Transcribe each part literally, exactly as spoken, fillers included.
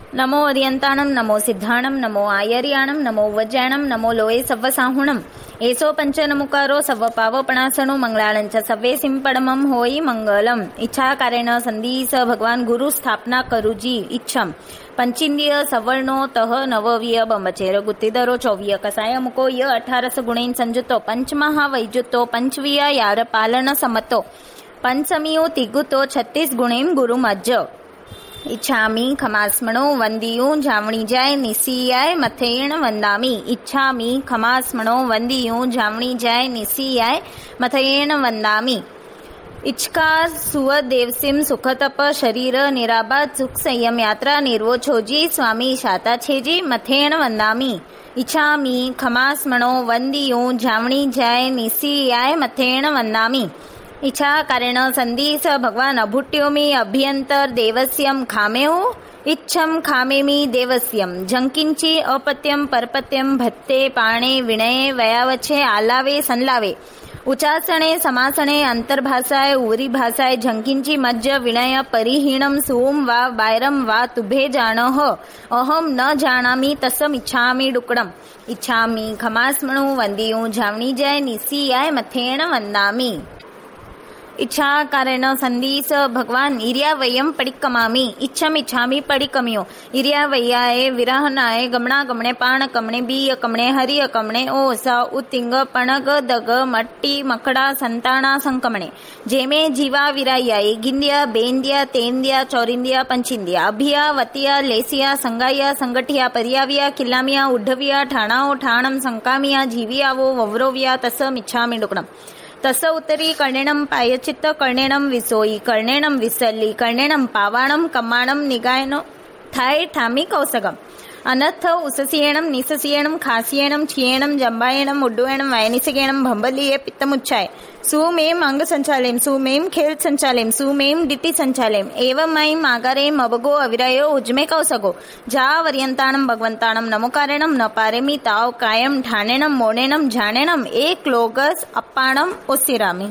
नमो अर्यंताणं नमो सिद्धाणं नमो आयर्याणं नमो वज्राणं नमो लोये सव्वसाहुणं एसो पंचनमुकारो सव्व पावपणासणो मंगलाळंच सव्वे सिंपडमं होई मंगलम. इच्छा कारेण संधीस भगवान गुरु स्थापना करूजी इच्छम पंचिंद्रिय सवर्णो तह नवविय बंबचेर गुत्तीदरो चौविय कसाय मुको य अठारस गुणेन संजुतो पंचमहा वैजुतो पंचविय यार पालन समतो पंचमियो तिगुतो छत्तीस गुणेन गुरु मज्ज. इच्छामी खमास्मणो वंदियूं झावणी जाय निसियाय मथेण वंदामी. इच्छामी खमास्मणो वंदियूं झावणी जाय निसियाय मथेण वंदामी. इच्छकार सुवदेवसिम सुखतप शरीर निराबाद सुख संयम यात्रा निर्वोछोजी स्वामी शाता छेजी मथेण वंदामी. इच्छामी खमास्मणो वंदियूं झावणी जाय निसियाय मथेण वंदामी. इच्छा कारेण संधीस भगवान अभुट्योमी अभ्यंतर देवस्यम खामेऊ. इच्छम खामेमी देवस्यम झंकिंची अपत्यम परपत्यम भत्ते पाणे विणये वयावछे आलावे संलावे. उचासणे समासणे अंतर्भासाय उरी भासाय झंकिंची मज्ज विणय परिहीणम सुम वा बायरम वा तुभे जाणह अहम न जानामी तसम इच्छामी डुकडम. इच्छामी खमास्मणु वंदियूं झावणी जय निसियाय मथेण वंदामी. इच्छा कारेण संधीस भगवान इरिया वयम पडिकमामी. इच्छम इच्छामी पडिकमियो इरिया वैयाए विरहनाए गमणा गमणे पाण कमणे बीय कमणे हरिय कमणे ओ सा उतिंग पणग दग मट्टी मकड़ा संताणा संकमणे. जेमे जीवा विरायाए गिंदिया बेंदिया तेंदिया चौरिंदिया पंचिंदिया अभिया वतिया लेसिया संगाया संगठिया परियाविया किल्लामिया उड्ढविया ठाणाओ ठाणम संकामिया जीवियावो वव्रोविया तसम इच्छामी डुकडम. तस उत्तरी कर्णेणम पायचित्त कर्णेणम विसोई कर्णेणम विसल्ली कर्णेणम पावाणम कमाणम निगायनो थाय ठामी कौसगम. अनथ उससियेणम निससियेणम खासियेणम छियेणम जंबायेणम उड्डुयेणम वयनिसगेणम भंबलिये पित्तमुच्चाय सुमेम अंग संचालेम सुमेम खेल संचालेम सुमेम डिटी संचालेम एवमयम आगारेम अबगो अविरायो उज्मे कौसगो जा वर्यंताणम भगवंताणम नमोकारेणम न पारेमी ताव कायम ठाणेणम मोणेणम झाणेणम एक लोगस अप्पाणम ओसिरामी.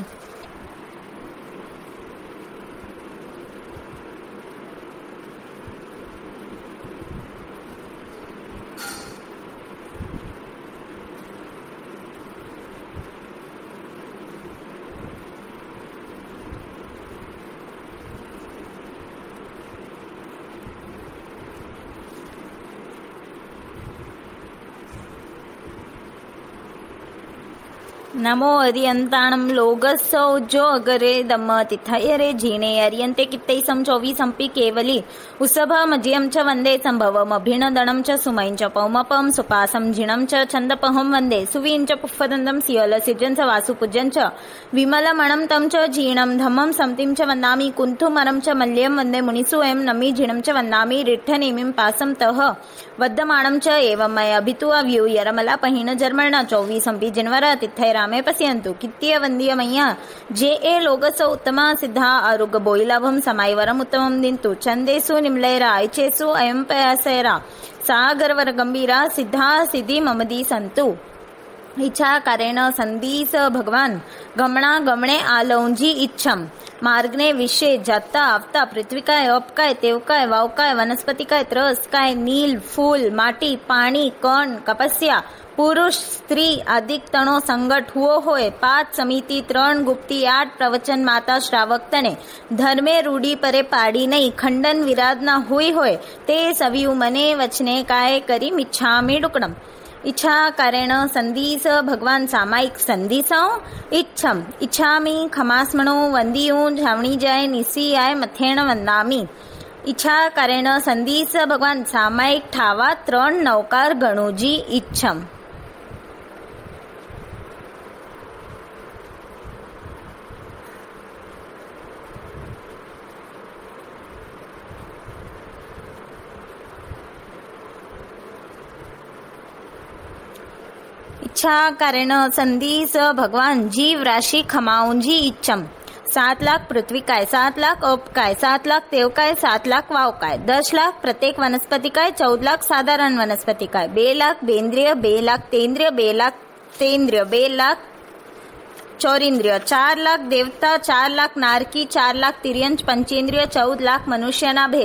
नमो अर्यंताणम लोगसौ जो अगरे दम तिथयरे जीणे अर्यंते कित्तै समचोवी संपी केवली उसभ मज्यम च वंदे संभवम अभिनदणम च सुमैं च पौमपम सुपासम झिणम च छंदपहम वंदे सुवीं च पुफ्फदंदम सियल सिजन च वासुपूजन च विमलमणम तम च झीणम धम्मम समतिं च वंदामि कुंथुमरम च मल्यम वंदे मुनिसु एम नमी झिणम च वंदामि रिठ्ठनेमिं पासम तह वद्दमाणम च एवमय अभितु अव्यू यरमला पहिण जर्मणा चौवी संपी जिनवर तिथै रामे पश्यन्तु कित्तीय वंदीय मय्या जे ए लोगस उत्तमा सिद्धा आरुग बोईलाभम समायवरम उत्तमम दिंतु चंदेसु निम्लैरा ऐचेसु अयं पयासैरा सागरवर गंभीरा सिद्धा सिद्धि ममदी संतु. इच्छा कारेण संधीस भगवान गमणा गमणे आलौंजी इच्छम मार्गने विषय जाता आवता पृथ्वी काय अप काय तेव काय वाव काय वनस्पती काय त्रस काय नील फूल माटी पाणी कण कपस्या पुरुष स्त्री अधिक तणो संगठ हुओ होय पाच समिति त्रण गुप्ती आठ प्रवचन माता श्रावक तणे धर्मे रूढ़ी परे पाड़ी नहीं खंडन विराध ना हुई होय ते सवियु मने वचने काय करी मिच्छामी डुकडम. इच्छा कारेण संधीस भगवान सामायिक संधीसाओ इच्छम इच्छामी खमास्मणो वंदियूं झावणी जाय निसियाय मथेण वंदामी. इच्छा कारेण संधीस भगवान सामायिक ठावा त्रण नवकार गणोजी इच्छम. इच्छा कारेण संधीस भगवान जीव राशि खमाऊंजी इच्छम. सात लाख पृथ्वी काय सात लाख अप काय सात लाख तेव काय सात लाख वाव काय दस लाख प्रत्येक वनस्पती काय चौद लाख साधारण वनस्पती काय बे लाख बेंद्रिय बे लाख तेंद्रिय बे लाख तेंद्रिय बे लाख चौरिंद्रिय चार लाख देवता चार लाख नारकी चार लाख तिर्यंच पंचेंद्रिय चौद लाख मनुष्यना भेद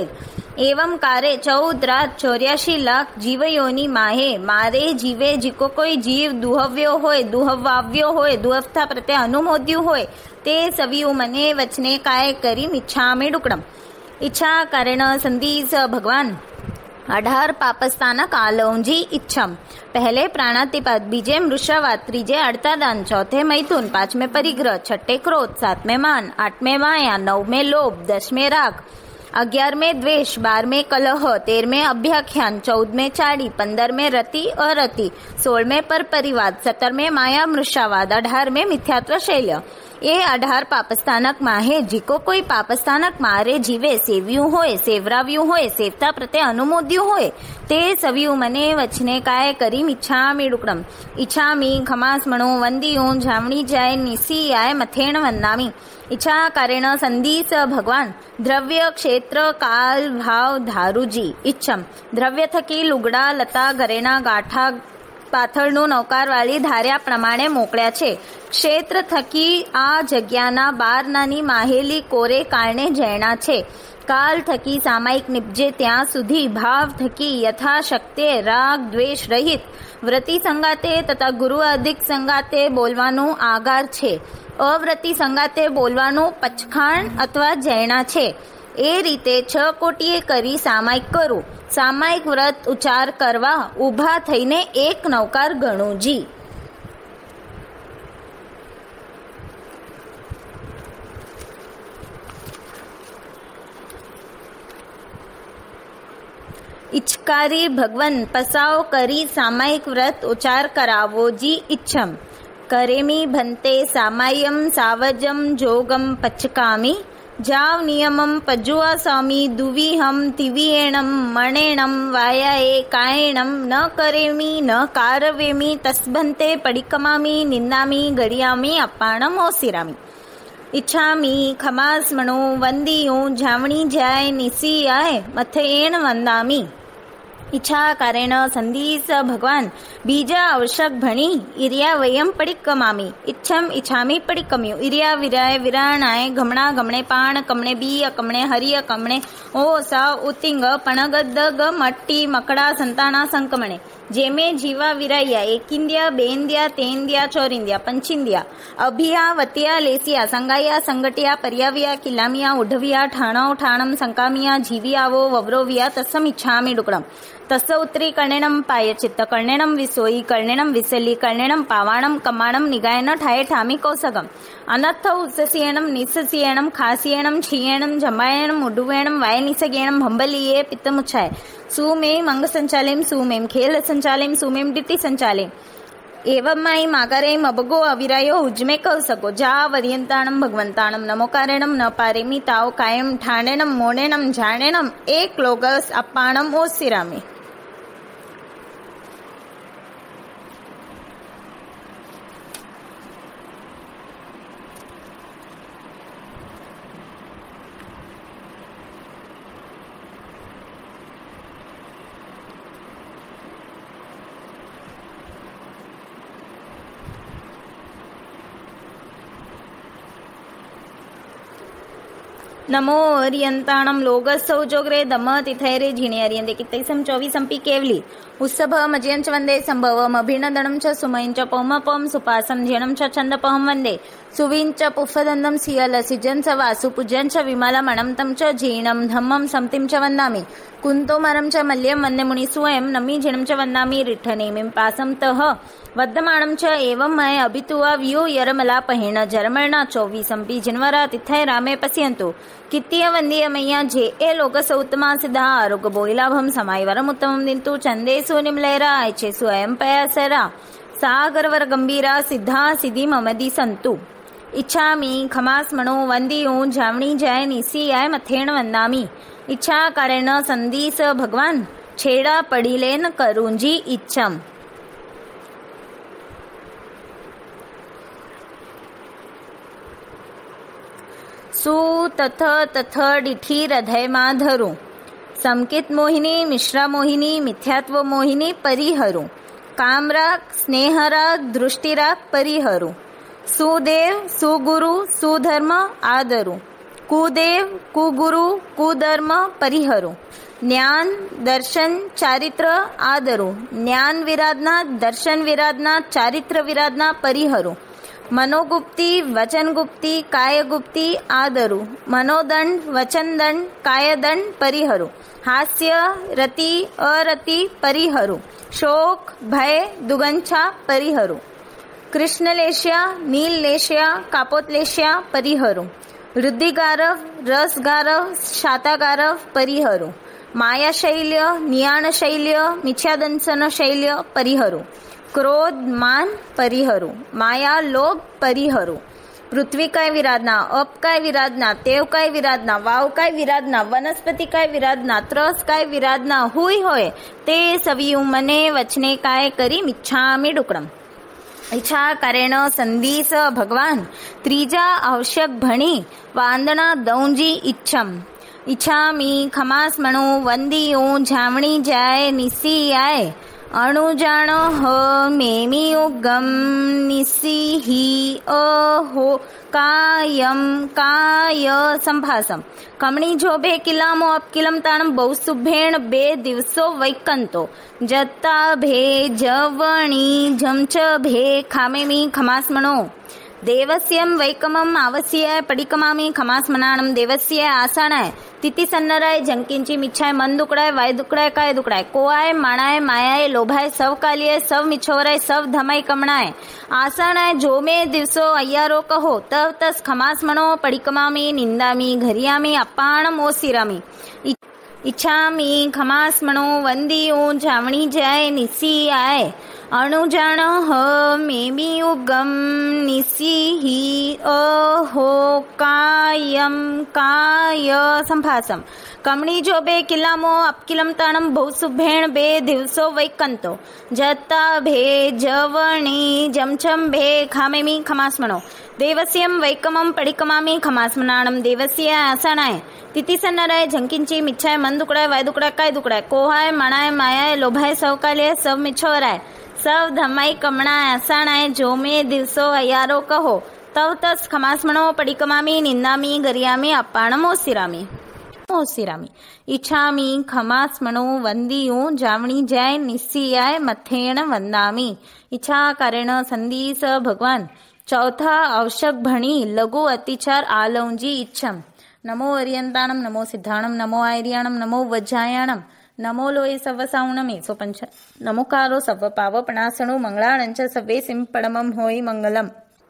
एवं कारे चौद रात चौर्यासी लाख जीवयोनी माहे मारे जीवे जीको કોઈ જીવ દુહવ્યો હોય દુહવાવ્યો હોય દુહવતા પ્રત્યે અનુમોદ્યું હોય તે સવિયું મને વચને કાય કરી મિચ્છામી ડુકડમ ઈચ્છા કારણ સંદીસ ભગવાન અઢાર પાપસ્તાનક આલૌજી इच्छम पहले प्राणातिपात, बीजे मृषावात, त्रीजे अड़तादान, चौथे मैथुन, पांचवें परिग्रह, छठे क्रोध, सातवें मान, आठवें माया, नौवें लोभ, दसवें राग, अग्यारहवें द्वेष, बारहवें कलह, तेरहवें अभ्याख्यान, चौदहवें चाड़ी, पंद्रहवें रति अरति, सोलहवें पर परिवाद, सत्रहवें माया मृषावाद, अठारहवें मिथ्यात्व शैल्य। એ અઢાર પાપસ્થાનક માહે જીકો કોઈ પાપસ્થાનક મારે જીવે સેવ્યું હોય સેવરાવ્યું હોય સેવતા પ્રત્યે અનુમોદ્યું હોય તે સવ્યું મને વચને કાય કરી ઈચ્છામી ડુકડમ ઈચ્છામી ખમાસ મણો વંદિયું જામણી જાય નિસી આય મથેણ વંદામી ઈચ્છા કારેણ સંદીસ ભગવાન દ્રવ્ય ક્ષેત્ર કાલ ભાવ ધારુજી ઈચ્છમ દ્રવ્ય થકી લુગડા લતા ઘરેના ગાંઠા પાથરનું નૌકારવાળી ધાર્યા પ્રમાણે મોકલ્યા છે ક્ષેત્ર થકી આ જગ્યાના બાર નાની માહેલી કોરે કારણે જૈણા છે કાલ થકી સામાયિક નિપજે ત્યાં સુધી ભાવ થકી યથાશક્તે રાગ દ્વેષ રહિત વ્રતિ સંગાતે તથા ગુરુ અધિક સંગાતે બોલવાનું આગાર છે અવ્રતિ સંગાતે બોલવાનું પચખાણ અથવા જૈણા છે એ રીતે છ કોટીએ કરી સામાયિક કરું સામાયિક વ્રત ઉચ્ચાર કરવા ઊભા થઈને એક નૌકાર ગણું જી इच्छकारी भगवन पसाव करी सामायिक व्रत उच्चार करावो जी इच्छम करेमी भंते सामायम सावजम जोगम पचकामी जाव नियमम पजुआ स्वामी दुविहम तिविएणम मणेणम वायाए कायणम न करेमी न कारवेमी तस्भंते पडिकमामी निंदामी गड़ियामी अपाणम ओसिरामी इच्छामी खमास मणो वंदियों झावणी जाय निसी आय मथेण वंदामी ઈચ્છા કારેણ સંદીસ ભગવાન બીજા આવશ્યક ભણી ઇરિયા વયમ પડિકમામી ઈચ્છમ ઈચ્છામી પડિકમ્યું ઇરિયા વિરાય વિરાણાય ગમણા ગમણે પાણ કમણે બી અકમણે હરિય કમણે ઓ સા ઉતિંગ પણગદ ગ મટ્ટી મકડા સંતાણા સંકમણે જેમે જીવા વિરાયા એकिंदिया બેન્दिया તેન્दिया ચોરિંदिया પંચિંदिया અભિયા વતિયા લેસિયા સંગાયા સંગટિયા પર્યાવિયા કિલામિયા ઉઢવિયા ઠાણો ઠાણમ સંકામિયા જીવિયાવો વવરોવિયા તસમ ઈચ્છામી ડુકડમ तस उत्तरी कर्णेणम पायचित्त कर्णेणम विसोई कर्णेणम विसली कर्णेणम पावाणम कमाणम निगायन ठाये ठामी कौसगम अनत्थ उत्ससीयणम निस्ससीयणम खासीयणम क्षीयणम जमायणम उडुवेणम वायनिसगेणम भंबलीये पित्तमुच्छाय सुमें मंग संचालेम सुमें खेल संचालेम सुमें डिट्टी संचालेम एवं माई मागारे मबगो अविरायो उज्मे कौसगो जा वर्यंताणम भगवंताणम नमोकारेणम न पारेमी ताव कायम ठाणेणम मोणेणम जाणेणम एक लोगस अपाणम ओसिरामी नमो अरियंताणम लोगसौ जोग्रे दम तिथैरे झिणे अरियंदे कितैसम चौवीसंपी केवली उत्सभ मजयंच वंदे संभवम अभिनंदनम च सुमयंच पौमपम सुपासम झेणम च छंदपहम वंदे सुविंच पुफ्फदंदम सियल सिजन च वासु पूजन च विमलमणम तम च झीणम धम्मम समतिम च वंदामि कुंतोमरम च मल्यम वंदे मुनि स्वयं नमी झिणम च वंदामि रिठनेमिं पासम तह वद्दमाणम च एवं मय अभितुवा व्यू यरमला पहिण जरमणा चौवीसंपी जिनवरा तिथै रामे पश्यन्तु कित्तीय वंदीय मय्या जे ए लोकस उत्तमा सिद्धा आरोग्य बोईलाभम समायवरम उत्तमम दिंतु चंदेसु निमलेरा ऐचेसु अयं पयासरा सागरवर गंभीरा सिद्धा सिद्धि ममदी संतु इच्छामी खमास मणो वंदियों झावणी जाय निसी आय मथेण वंदामी इच्छा कारेण संदीस भगवान छेड़ा पड़ीलेन करूंजी इच्छम सु तथ तथ डिठी हृदय मा धरू संकित मोहिनी मिश्रा मोहिनी मिथ्यात्व मोहिनी परिहरू कामराग स्नेहराग दृष्टिराग परिहरू सुदेव सुगुरु सुधर्म आदरू कुदेव कुगुरु कुधर्म परिहरू જ્ઞાન દર્શન ચારિત્ર આદરું. જ્ઞાન વિરાધના, દર્શન વિરાધના, ચારિત્ર વિરાધના પરિહરું. મનોગુપ્તી, વચનગુપ્તી, કાયગુપ્તી આદરું. મનોદંડ, વચનદંડ, કાયદંડ પરિહરું. હાસ્ય, રતિ, અરતિ પરિહરું. શોક, ભય, દુગંછા પરિહરું. કૃષ્ણલેશ્યા, નીલલેશ્યા, કાપોતલેશ્યા પરિહરું. વૃદ્ધિગારવ, રસગારવ, શાતાગારવ પરિહરું. માયાશૈલ્ય, નિયાણશૈલ્ય, મિથ્યાદંશન શૈલ્ય પરિહરું. ક્રોધ, માન પરિહરું. માયા, લોભ પરિહરું. પૃથ્વીકાય વિરાધના, અપકાય વિરાધના, તેવકાય વિરાધના, વાવકાય વિરાધના, વનસ્પતિકાય વિરાધના, ત્રસકાય વિરાધના હુય હોય તે સવિયું મને વચને કાય કરી મિચ્છામિ ડુકડમ. ઈચ્છા કરેણ સંદીસ ભગવાન ત્રીજા આવશ્યક ભણી વાંદણા દૌંજી ઈચ્છમ. ઈચ્છામી ખમાસમણું વંદીયું જામણી જાય નિસી આય. અણુજાણ હ મેમી ઉગમ નિસિહી અહો કાયમ કાય સંભાસમ. કમણી જોભે કિલામો અપકિલમ તાણમ બહુ સુભેણ બે દિવસો વૈકંતો. જત્તા ભે જવણી જમચ ભે ખામેમી ખમાસમણો. દેવસ્યમ વૈકમમ આવસ્યાય પડિકમામી ખમાસમનાણમ દેવસ્ય આસાણાય. તિતિ સન્નરાય જંકિંચી મિચ્છાય મન દુકડાય વાય દુકડાય કાય દુકડાય. કોઆય માણાય માયાય લોભાય સવ કાલિય સવ મિછોરાય સવ ધમાય કમણાય. આસાણાય જો મે દિવસો અయ్యాરો કહો તવ તસ ખમાસમણો પડિકમામી નિંદામી ઘરિયામી અપાણમ ઓસિરામી. ઈચ્છામી ખમાસમણો વંદીયું જામણી જાય નિસી આય. અણુજાણ હ મેમી ઉગમ નિસિહી અહો કાયમ કાય સંભાસમ. કમણી જો બે કિલ્લામો અપકિલમ તાણમ બહુ સુભેણ બે દિવસો વૈકંતો. જત્તા ભે જવણી જમછમ ભે ખામેમી ખમાસમણો. દેવસ્યમ વૈકમમ પડિકમામી ખમાસમનાણમ દેવસ્ય આસણાય. તિતિસન્નરાય જંકિંચી મિચ્છાય મન દુકડાય વાય દુકડાય કાય દુકડાય. કોહાય મણાય માયાય લોભાય સવકાલ્ય સવ મિછોરાય સવ ધમાઈ કમણાય આસાણાય જો મે દિવસો અયારો કહો તવ તસ ખમાસમણો પડિકમામી નિંદામી ગરિયામી અપાણમ ઓસિરામી. ઓસિરામી. ઈચ્છામી ખમાસમણો વંદીયું જામણી જાય નિસિયાય મથેણ વંદામી. ઈચ્છા કરેણ સંદીસ ભગવાન ચોથા આવશ્યક ભણી લઘુ અતિચાર આલૌંજી ઈચ્છમ. નમો અરિયંતાણમ, નમો સિદ્ધાણમ, નમો આયર્યાણમ, નમો વજ્જાયાણમ, નમો લોય સવસાઉણમ એસો પંચ નમોકારો સવ પાવપણાસણો મંગળાણંચ સવે સિંપડમમ હોય મંગલમ.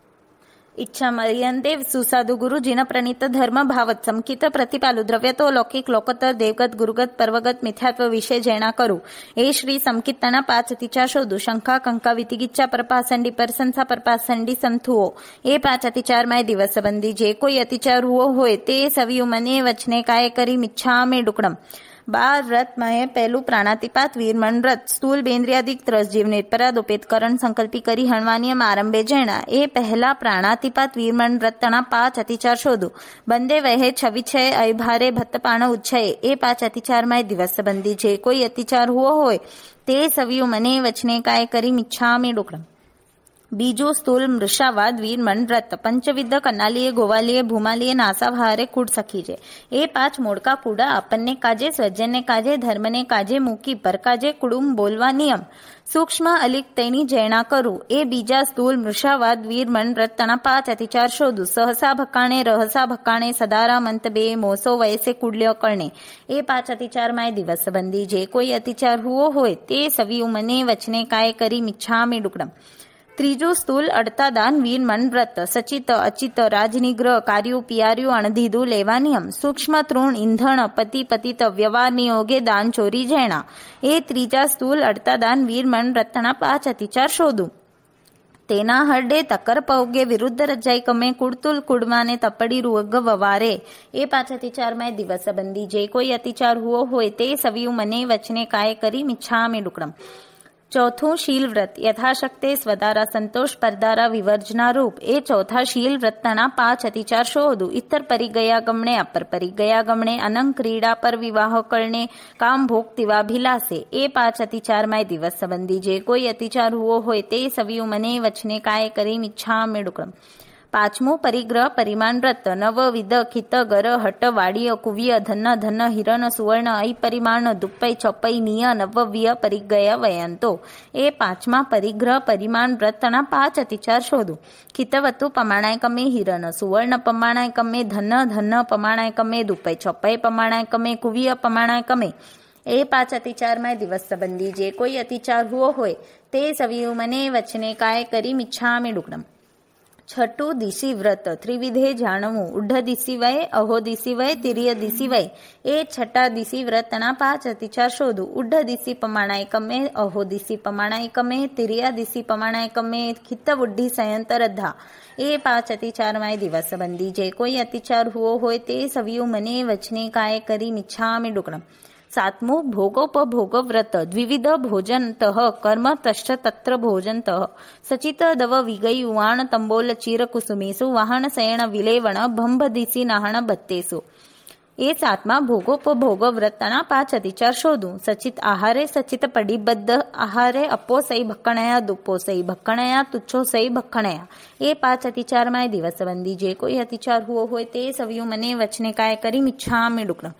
ઈચ્છામર્યંતે સુસાધુ ગુરુ જીન પ્રણીત ધર્મ ભાવત સંકિત પ્રતિપાલુ દ્રવ્યતો લૌકિક લોકોત્તર દેવગત ગુરુગત પર્વગત મિથ્યાત્વ વિશે જૈના કરું. એ શ્રી સંકિતના પાંચ અતિચાર શોધું. શંકા કંકા વિતિગિચ્છા પરપાસંડી પરસંસા પરપાસંડી સંથુઓ. એ પાંચ અતિચારમાં દિવસ બંધી જે કોઈ અતિચાર હુઓ હોય તે સવિયું મને વચને કાય કરી મિચ્છામે ડુકડમ. બાર વ્રતમાં પહેલું પ્રાણાતિપાત વીરમણ વ્રત સ્થૂલ બેન્દ્રિયાદિક ત્રસ જીવ નિરપરાધ ઉપેતકરણ સંકલ્પી કરી હણવાનિયમ આરંભે જૈણા. એ પહેલા પ્રાણાતિપાત વીરમણ વ્રત તણા પાંચ અતિચાર શોધું. બંદે વહે છવી છે અયભારે ભત્તપાણ ઉચ્છયે. એ પાંચ અતિચારમાં દિવસ બંધી જે કોઈ અતિચાર હુઓ હોય તે સવિયું મને વચને કાય કરી મિચ્છામી ડુકડમ. બીજું સ્થૂલ મૃષાવાદ વીરમણ વ્રત પંચવિધ કનાલીએ ગોવાલીએ ભૂમાલીએ નાસાભારે કૂડ સખી છે. એ પાંચ મોડકા કૂડા આપણને કાજે સ્વજનને કાજે ધર્મને કાજે મૂકી પર કાજે કુડુંબ બોલવા નિયમ. સૂક્ષ્મ અલિક તેની જૈણા કરું. એ બીજા સ્થૂલ મૃષાવાદ વીરમણ વ્રત તણા પાંચ અતિચાર શોધું. સહસા ભકાણે રહસા ભકાણે સદારા મંત બે મોસો વયસે કુડલ્ય કરણે. એ પાંચ અતિચારમાં દિવસ બંધી જે કોઈ અતિચાર હુઓ હોય તે સવિયું મને વચને કાય કરી મિચ્છામી ડુકડમ. ત્રીજું સ્થૂલ અડતાદાન વીરમણ વ્રત સચિત અચિત રાજનિગ્રહ કાર્યું પિયાર્યું અણધીધું લેવા નિયમ. સૂક્ષ્મ તૃણ ઇંધણ પતિ પતિત વ્યવહાર નિયોગે દાન ચોરી જૈણા. એ ત્રીજા સ્થૂલ અડતાદાન વીરમણ વ્રતના પાંચ અતિચાર શોધું. તેના હરડે તકર પૌગે વિરુદ્ધ રજાઈ કમે કુડતુલ કુડમાને તપડી રૂગ વવારે. એ પાંચ અતિચારમાં દિવસ બંધી જે કોઈ અતિચાર હુઓ હોય તે સવિયું મને વચને કાય કરી મિચ્છામી ડુકડમ. ચોથું શીલ વ્રત યથાશક્તે સ્વદારા સંતોષ પરદારા વિવર્જના રૂપ. એ ચોથા શીલ વ્રતના પાંચ અતિચાર શોધું. ઇતર પરી ગયા ગમણે અપર પરી ગયા ગમણે અનંગ ક્રીડા પર વિવાહ કરણે કામ ભોગ તિવાભિલાસે. એ પાંચ અતિચારમાં દિવસ સંબંધી જે કોઈ અતિચાર હુઓ હોય તે સવિયું મને વચને કાય કરી મિચ્છામી ડુકડમ. પાંચમું પરિગ્રહ પરિમાણ વ્રત નવવિધ ખિત ગર હટ વાડિય કુવ્ય ધન ધન હિરણ સુવર્ણ ઐ પરિમાણ દુપ્પૈ છપ્પૈ નિય નવવ્ય પરિગય વયંતો. એ પાંચમા પરિગ્રહ પરિમાણ વ્રતના પાંચ અતિચાર શોધો. ખિતવતુ પમાણાયકમે હિરણ સુવર્ણ પમાણાયકમે ધન ધન પમાણાયકમે દુપ્પૈ છપ્પૈ પમાણાયકમે કુવ્ય પમાણાયકમે. એ પાંચ અતિચારમાં દિવસ સંબંધી જે કોઈ અતિચાર હુઓ હોય તે સવિયું મને વચને કાય કરી મિચ્છામિ ડુક્કડમ. છઠ્ઠું દિશી વ્રત ત્રિવિધે જાણવું. ઉઢ દિશી વય અહો દિશી વય તિર્ય દિશી વય. એ છઠ્ઠા દિશી વ્રતના પાંચ અતિચાર શોધું. ઉઢ દિશી પમાણાયકમે અહો દિશી પમાણાયકમે તિર્યા દિશી પમાણાયકમે ખિત બુદ્ધિ સંયંતરધા. એ પાંચ અતિચારમાં દિવસ સંબંધી જે કોઈ અતિચાર હુઓ હોય તે સવિયું મને વચને કાય કરી મિચ્છામિ ડુક્કડમ. સાતમું ભોગોપભોગ વ્રત દ્વિવિધ ભોજનતઃ કર્મ તશ્ચ તત્ર ભોજનતઃ સચિત દવ વિગઈ ઉવાણ તંબોલ ચીર કુસુમેસુ વાહન શયણ વિલેવણ ભંભ દિશી નાહણ બત્તેસુ. એ સાતમા ભોગોપભોગ વ્રતના પાંચ અતિચાર શોધું. સચિત આહારે સચિત પડીબદ્ધ આહારે અપોસઈ ભક્કણયા દુપોસઈ ભક્કણયા તુચ્છોસઈ ભક્કણયા. એ પાંચ અતિચારમાં દિવસ સંબંધી જે કોઈ અતિચાર હુઓ હોય તે સવિયું મને વચને કાય કરી મિચ્છામિ ડુક્કડમ.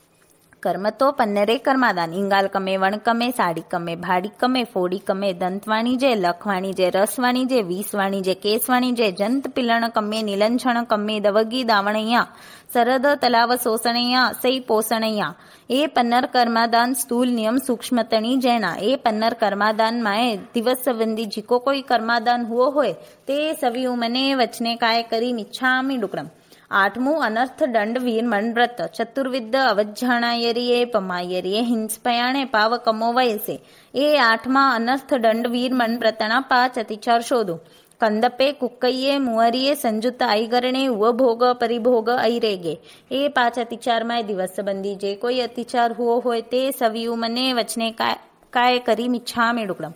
કર્મ તો પન્નરે કર્માદાન ઇંગાલકમે વણકમે સાડીકમે ભાડીકમે ફોડીકમે દંતવાણીજે લખવાણીજે રસવાણીજે વીસવાણીજે કેસવાણીજે જંત પિલણ કમે નિલંછણ કમે દવગી દાવણૈયા સરદ તલાવ શોષણૈયા સઈ પોષણૈયા. એ પન્નર કર્માદાન સ્થૂલ નિયમ સૂક્ષ્મતણી જૈના. એ પન્નર કર્માદાન માએ દિવસ સંબંધી જીકો કોઈ કર્માદાન હુઓ હોય તે સવિયું મને વચને કાય કરી મિચ્છામિ ડુક્કડમ. આઠમું અનર્થ દંડ વીરમણ વ્રત ચતુર્વિધ અવજ્જાણાયરીએ પમાયરીએ હિંસપયાણે પાવકમો વયસે. એ આઠમા અનર્થ દંડ વીરમણ વ્રતના પાંચ અતિચાર શોધો. કંદપે કુક્કૈયે મુવરીએ સંજુત આઈગરણે ઉવભોગ પરિભોગ ઐરેગે. એ પાંચ અતિચારમાં દિવસ સંબંધી જે કોઈ અતિચાર હુઓ હોય તે સવિયું મને વચને કાય કરી મિચ્છામિ ડુક્કડમ.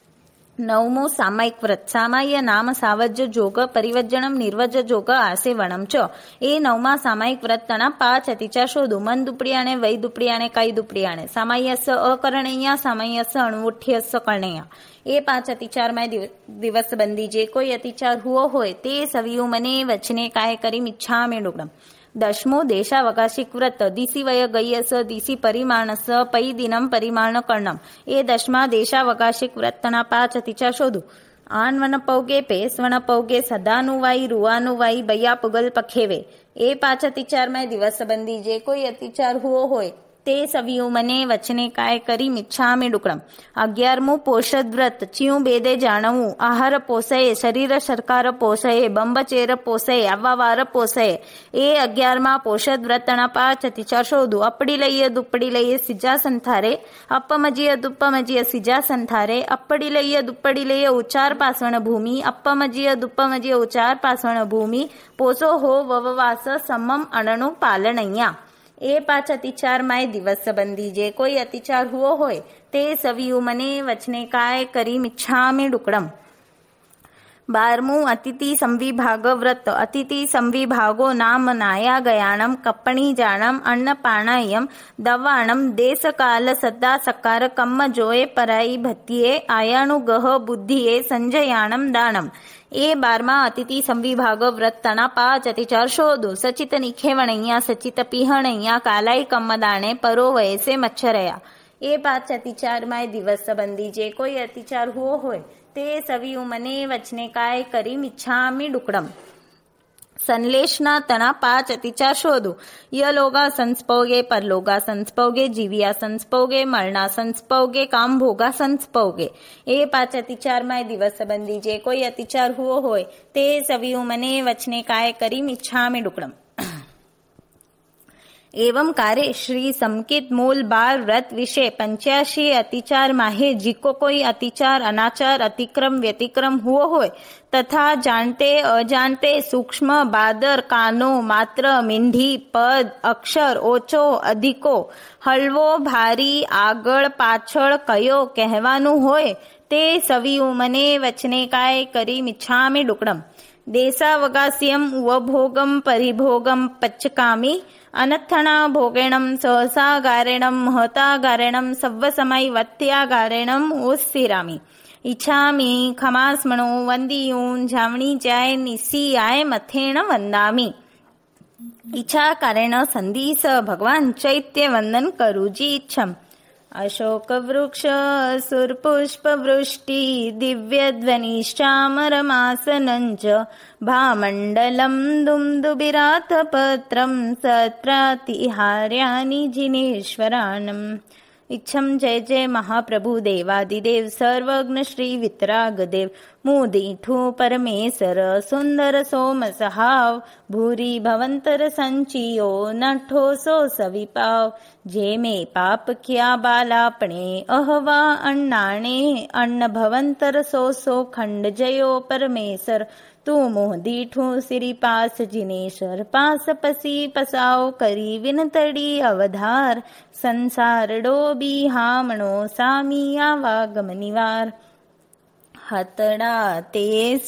નવમું સામાયિક વ્રત સામાય નામ સાવજ્ય જોગ પરિવજ્જણમ નિર્વજ જોગ આસેવણમ ચ. એ નવમા સામાયિક વ્રતના પાંચ અતિચાર શોધો. મન દુપડિયાણે વય દુપડિયાણે કઈ દુપડિયાણે સામાયસ અકરણૈયા સામાયસ અણુઠ્યસ કરણૈયા. એ પાંચ અતિચારમાં દિવસ બંધી જે કોઈ અતિચાર હુઓ હોય તે સવિયું મને વચને કાય કરી મિચ્છામિ ડુક્કડમ. દશમું દેશાવકાશિક વ્રત દિશી વય ગયસ દિશી પરિમાણસ પૈ દિનમ પરિમાણ કર્ણમ. એ દશમા દેશાવકાશિક વ્રતના પાંચ અતિચાર શોધું. આન વન પૌગે પેસ વન પૌગે સદાનુવાઈ રૂવાનુવાઈ બૈયા પુગલ પખેવે. એ પાંચ અતિચારમાં દિવસ સંબંધી જે કોઈ અતિચાર હુઓ હોય તે સવિયું મને વચને કાય કરી મિચ્છામિ ડુક્કડમ. અગિયારમું પોષદ વ્રત ચિયું બેદે જાણવું. આહાર પોષયે શરીર સરકાર પોષયે બંબચેર પોષયે આવાવાર પોષયે. એ અગિયારમાં પોષદ વ્રતના પાંચ અતિચાર શોધું. અપડી લઈએ દુપ્પડી લઈએ સિજા સંથારે અપમજીય દુપ્પમજીય સિજા સંથારે અપડી લઈએ દુપ્પડી લઈએ ઉચાર પાસવણ ભૂમિ અપમજીય દુપ્પમજીય ઉચાર પાસવણ ભૂમિ પોષો હો વવવાસ સમમ અણનું પાલનૈયા. એ પાંચ અતિચારમાં દિવસ સંબંધી જે કોઈ અતિચાર હુઓ હોય તે સવિયું મને વચને કાય કરી મિચ્છામિ ડુક્કડમ. બારમું અતિથિ સંવિભાગ વ્રત અતિથિ સંવિભાગો નામ નાયા ગયાણમ કપણી જાણમ અન્નપાણાયમ દવાણમ દેશકાલ સદા સકાર કમ્મ જોએ પરાઈ ભત્તિએ આયાણુ ગહ બુદ્ધિએ સંજયાણમ દાણમ. એ બારમાં અતિથિ સંવિભાગ વ્રતના પાંચ અતિચાર શોધો. સચિત નિખેવણૈયા સચિત પિહણૈયા કાલાઈ કમ્મદાણે પરો વયસે મચ્છરયા. એ પાંચ અતિચારમાં દિવસ સંબંધી જે કોઈ અતિચાર હુઓ હોય તે સવિયું મને વચને કાય કરી મિચ્છામિ ડુક્કડમ. સંલેશના તના પાંચ અતિચાર શોધો. યલોગા સંસ્પૌગે પરલોગા સંસ્પૌગે જીવ્યા સંસ્પૌગે મરણા સંસ્પૌગે કામભોગા સંસ્પૌગે. એ પાંચ અતિચારમાં દિવસ સંબંધી જે કોઈ અતિચાર હુઓ હોય તે સવિયું મને વચને કાય કરી મિચ્છામિ ડુક્કડમ. एवं कारे श्री समकित मूल बार व्रत विषय पंच्याशी अतिचार माहे जिको कोई अतिचार अनाचार अतिक्रम व्यतिक्रम हुओ होय तथा जानते अजानते सूक्ष्म बादर कानो मात्र मींढी पद अक्षर ओछो अधिको हलवो भारी आगळ पाछळ कयो कहेवानुं होय ते सविયું મને વચને કાય કરી મિચ્છામિ ડુક્કડમ. દેશાવકાશ્યમ ઉપભોગમ પરિભોગમ પચ્ચકામી અનથણા ભોગેણમ સહસા ગારેણમ મહતા ગારેણમ સવ્વસમય વત્યા ગારેણમ ઓસ્સિરામી. इच्छामि खमास्मणो वंदियूं झावणी जाय निसी आय मथेण वंदामी। ઈચ્છા કારેણ સંદીસ ભગવાન ચૈત્ય વંદન કરુજી ઈચ્છમ। અશોક વૃક્ષ સુરપુષ્પ વૃષ્ટિ દિવ્ય ધ્વનિશ્ચામરમાસનંચ ભામંડલમ દુમદુબિરાત પત્રમ સત્રાતિહાર્યાની જિનેશ્વરાનમ। इच्छम जय जय महाप्रभु देवादिदेव सर्वज्ञ श्री वितरागदेव मुदीठु परमेश्वर सुंदर सोम सहाव भूरी भवंतर संचियो नठो सो सविपाव। जे में पाप किया बालापणे अहवा अण्णाणे अन्न भवंतर सो सो खंड जयो परमेश्वर। तू मोह दीठू सिरी पास जिनेश्वर पास पसी पसाओ करी विनतड़ी अवधार संसार डोबी हामणो सामी आवागम निवार। हतड़ा ते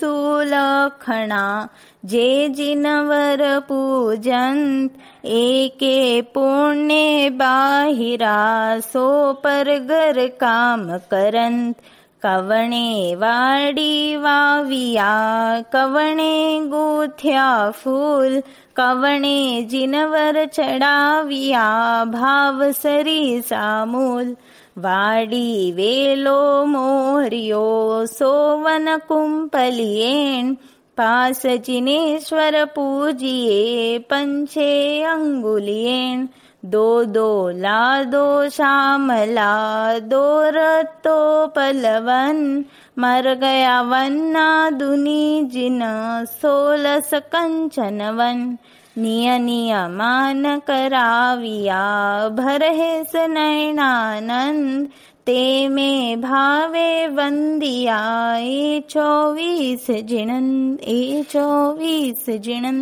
सुलखणा जे जिनवर पूजंत एके पुण्य बाहिरा सो परगर काम करंत। कवणे वाडी वाविया कवणे गुथ्या फूल कवणे जिनवर चढ़ाविया भाव सरी सामूल। वाडी वेलो मोहरियो सोवन कुंपलियेण पास जिनेश्वर पूजिए पंचे अंगुलियेण। दो दो ला दो श्यामला दो रतो पलवन मर गया वन्ना दुनी जिन सोलस कंचनवन। निय निय मान कराविया भरहेस नयनानंद ते में भावे वंदिया ए चौवीस जिणन ए चौवीस जिणन।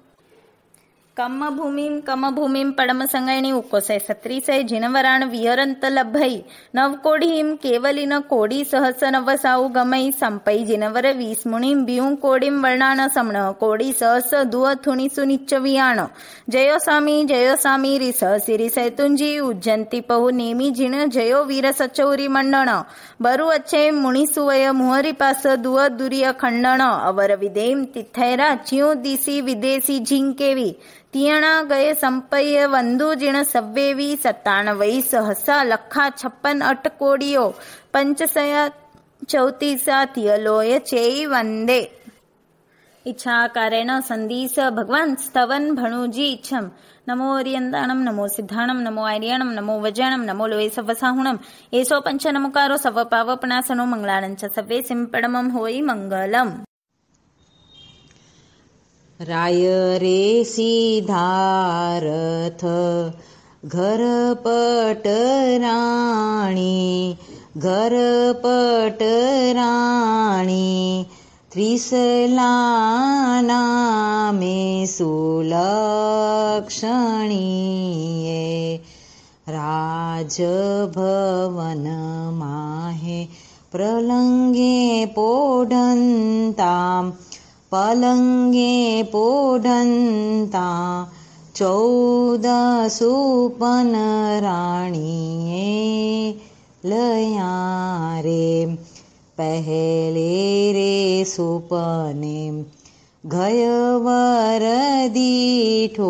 कम भूमिं कम भूमिं पडम संगयणी उकोसय सत्रीसय जिनवराण विहरंत लभई नवकोढ़ीं केवलिन कोड़ी सहस नवसाऊ गमई संपई जिनवर वीसमुणीं बियूं कोड़ीं वर्णान समण कोड़ी सहस दुअ थुणी सुनिच्च वियाण। जयो स्वामी जयो स्वामी रिस सिरी सैतुंजी उज्जंती पहु नेमी जिण जयो वीर सचौरी मंडण। बरु अच्छे मुनि सुवय मुहरी पास दुअ दुरिय खंडण अवर विदेम तिथैरा ज्यों दिसी विदेशी झिंकेवी। तियणा गए संपय वंदु जिण सव्वेवी सत्ताणवई सहसा लखा छप्पन अटकोड़ियो पंचसया चौतीसा तियलोय चेई वंदे। इच्छा कारेण संदीस भगवान स्तवन भणुजी इच्छम। नमो ओरियंताणम नमो सिद्धाणम नमो आर्याणम नमो वज्राणम नमो लोये सवसाहुणम। एसो पंच नमकारो सव पावपणासनो मंगलाणंच सव्वे सिंपडमं होई मंगलम। राय रे सिद्धार्थ घरपट राणी घरपट राणी त्रिसला नामे सुलक्षणीये। राजभवन माहे प्रलंगे पोढन्ताम् पलंगे पोढन्ता चौदह सुपन राणीए लया रे। पहले रे सुपने गयवर दीठो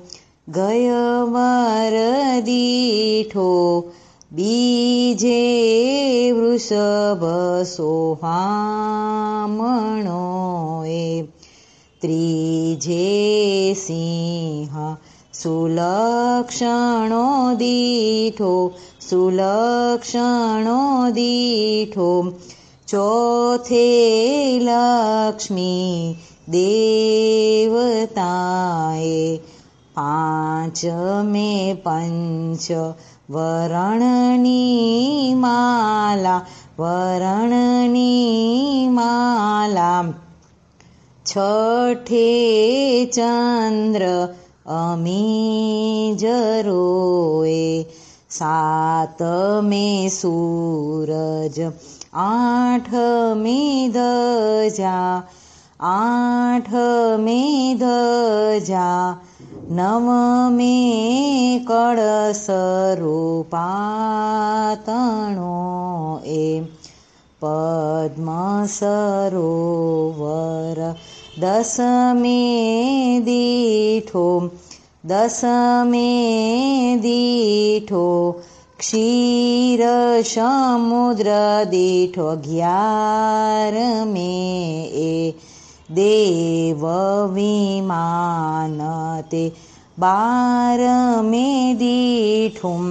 गयवर दीठो बीजे वृषभ सोहामणो ए। त्रीजे सिंह सुलक्षणो दीठो सुलक्षणो दीठो। चौथे लक्ष्मी देवताए। पांच में पंच वरणनी माला वरणनी माला। छठे चंद्र अमी जरोए। सात में सूरज आठ में ध्वजा आठ में ध्वजा। नव में कळस रूपातणो ए। પદ્મ સરોવર દસમે દીઠો દસમે દીઠો ક્ષીર સમુદ્ર દીઠો અગિયારમે એ દેવ વિમાન તે બારમે દીઠું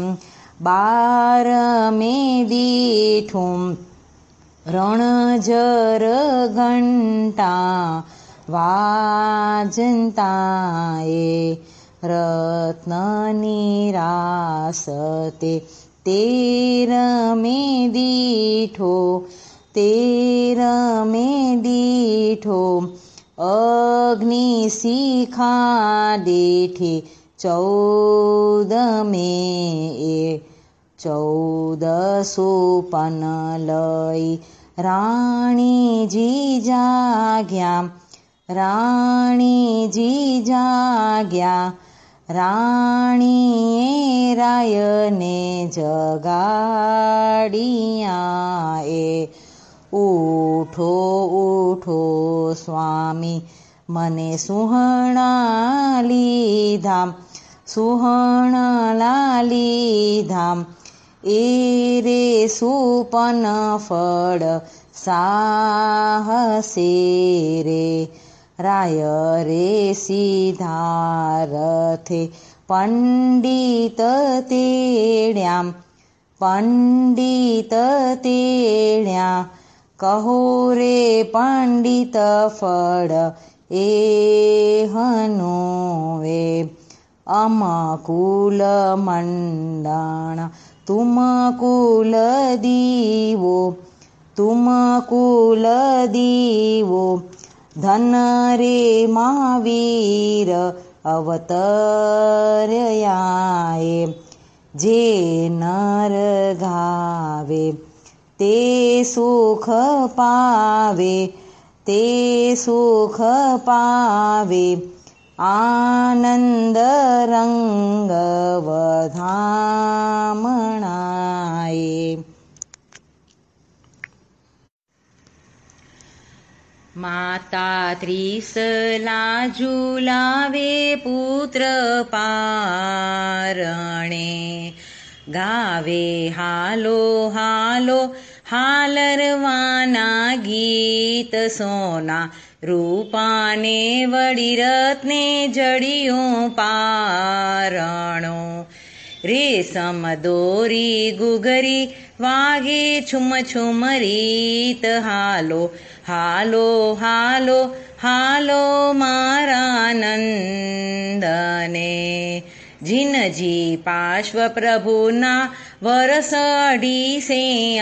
બારમે દીઠું રણજર ઘંટા વાજંતા એ રત્નની રાસ તે તેરમે દીઠો તેરમે દીઠો અગ્નિ શિખા દીઠી ચૌદમે એ ચૌદ સોપન લઈ રાણીજી જાગ્યા રાણીજી જાગ્યા રાણીએ રાયને જગાડિયા એ ઉઠો ઉઠો સ્વામી મને સુહણા લીધા સુહણા લીધા એ રે સુપન ફળ સાહસે રે રાય રે સિદ્ધારથે પંડિત તેડ્યા પંડિત તેડ્યા કહો રે પંડિત ફળ એ હનુવે અમકુલ મંડાણ તુમ કુલ દીવો તુમ કુલ દીવો ધન રે મહાવીર અવતર્યાએ જે નર ગાવે તે સુખ પાવે તે સુખ પાવે આનંદ રંગ વધામણાએ માતા ત્રિસલા ઝુલાવે પુત્ર પારણે ગાવે હાલો હાલો હાલરવાના ગીત સોના રૂપાને વળી રત્ને જડિયું પારણો રેશમ દોરી ગુગરી વાગે છુમ છુમ રીત હાલો હાલો હાલો હાલો મારા નંદને જીનજી પાર્શ્વ પ્રભુના વરસ અઢીસે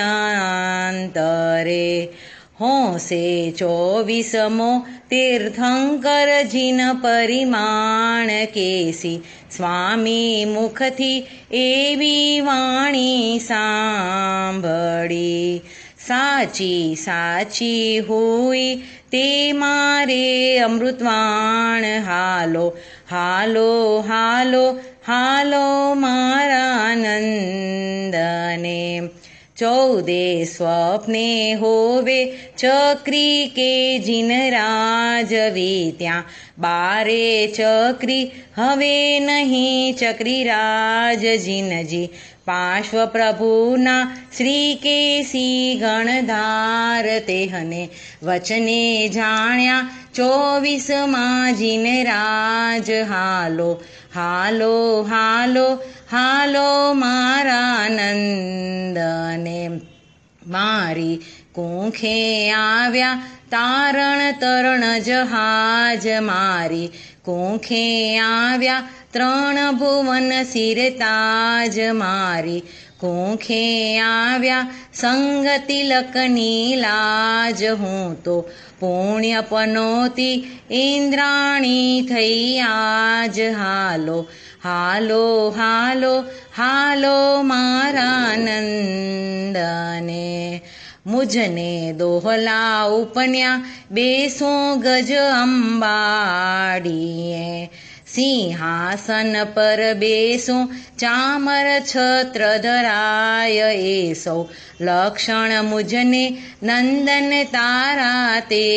આંતરે હોંશે ચોવીસમો તીર્થંકર જીન પરિમાણ કેસી સ્વામી મુખથી એવી વાણી સાંભળી સાચી સાચી હોય તે મારે અમૃતવાણ હાલો હાલો હાલો હાલો મારા નંદને ચૌદે સ્વપ્ને હોવે ચક્રી કે જીન રાજવી ત્યાં બારે ચક્રી હવે નહીં ચક્રી રાજ જીનજી પાર્શ્વ પ્રભુના શ્રી કેસી ગણધાર તેહને વચને જાણ્યા ચોવીસમાં જીન રાજ હાલો હાલો હાલો હાલો મારા નંદને મારી કુંખે આવ્યા તારણ તરણ જહાજ મારી કુંખે આવ્યા ત્રણ ભુવન સિરતાજ મારી કુંખે આવ્યા સંગ તિલકની લાજ હું તો પુણ્ય પનોતી ઇન્દ્રાણી થઈ આજ હાલો હાલો હાલો હાલો મારા નંદને મુજને દોહલા ઉપન્યા બેસો ગજ અંબાડીએ સિંહાસન પર બેસું ચામર છત્ર ધરાય એસૌ લક્ષણ મુજને નંદન તારા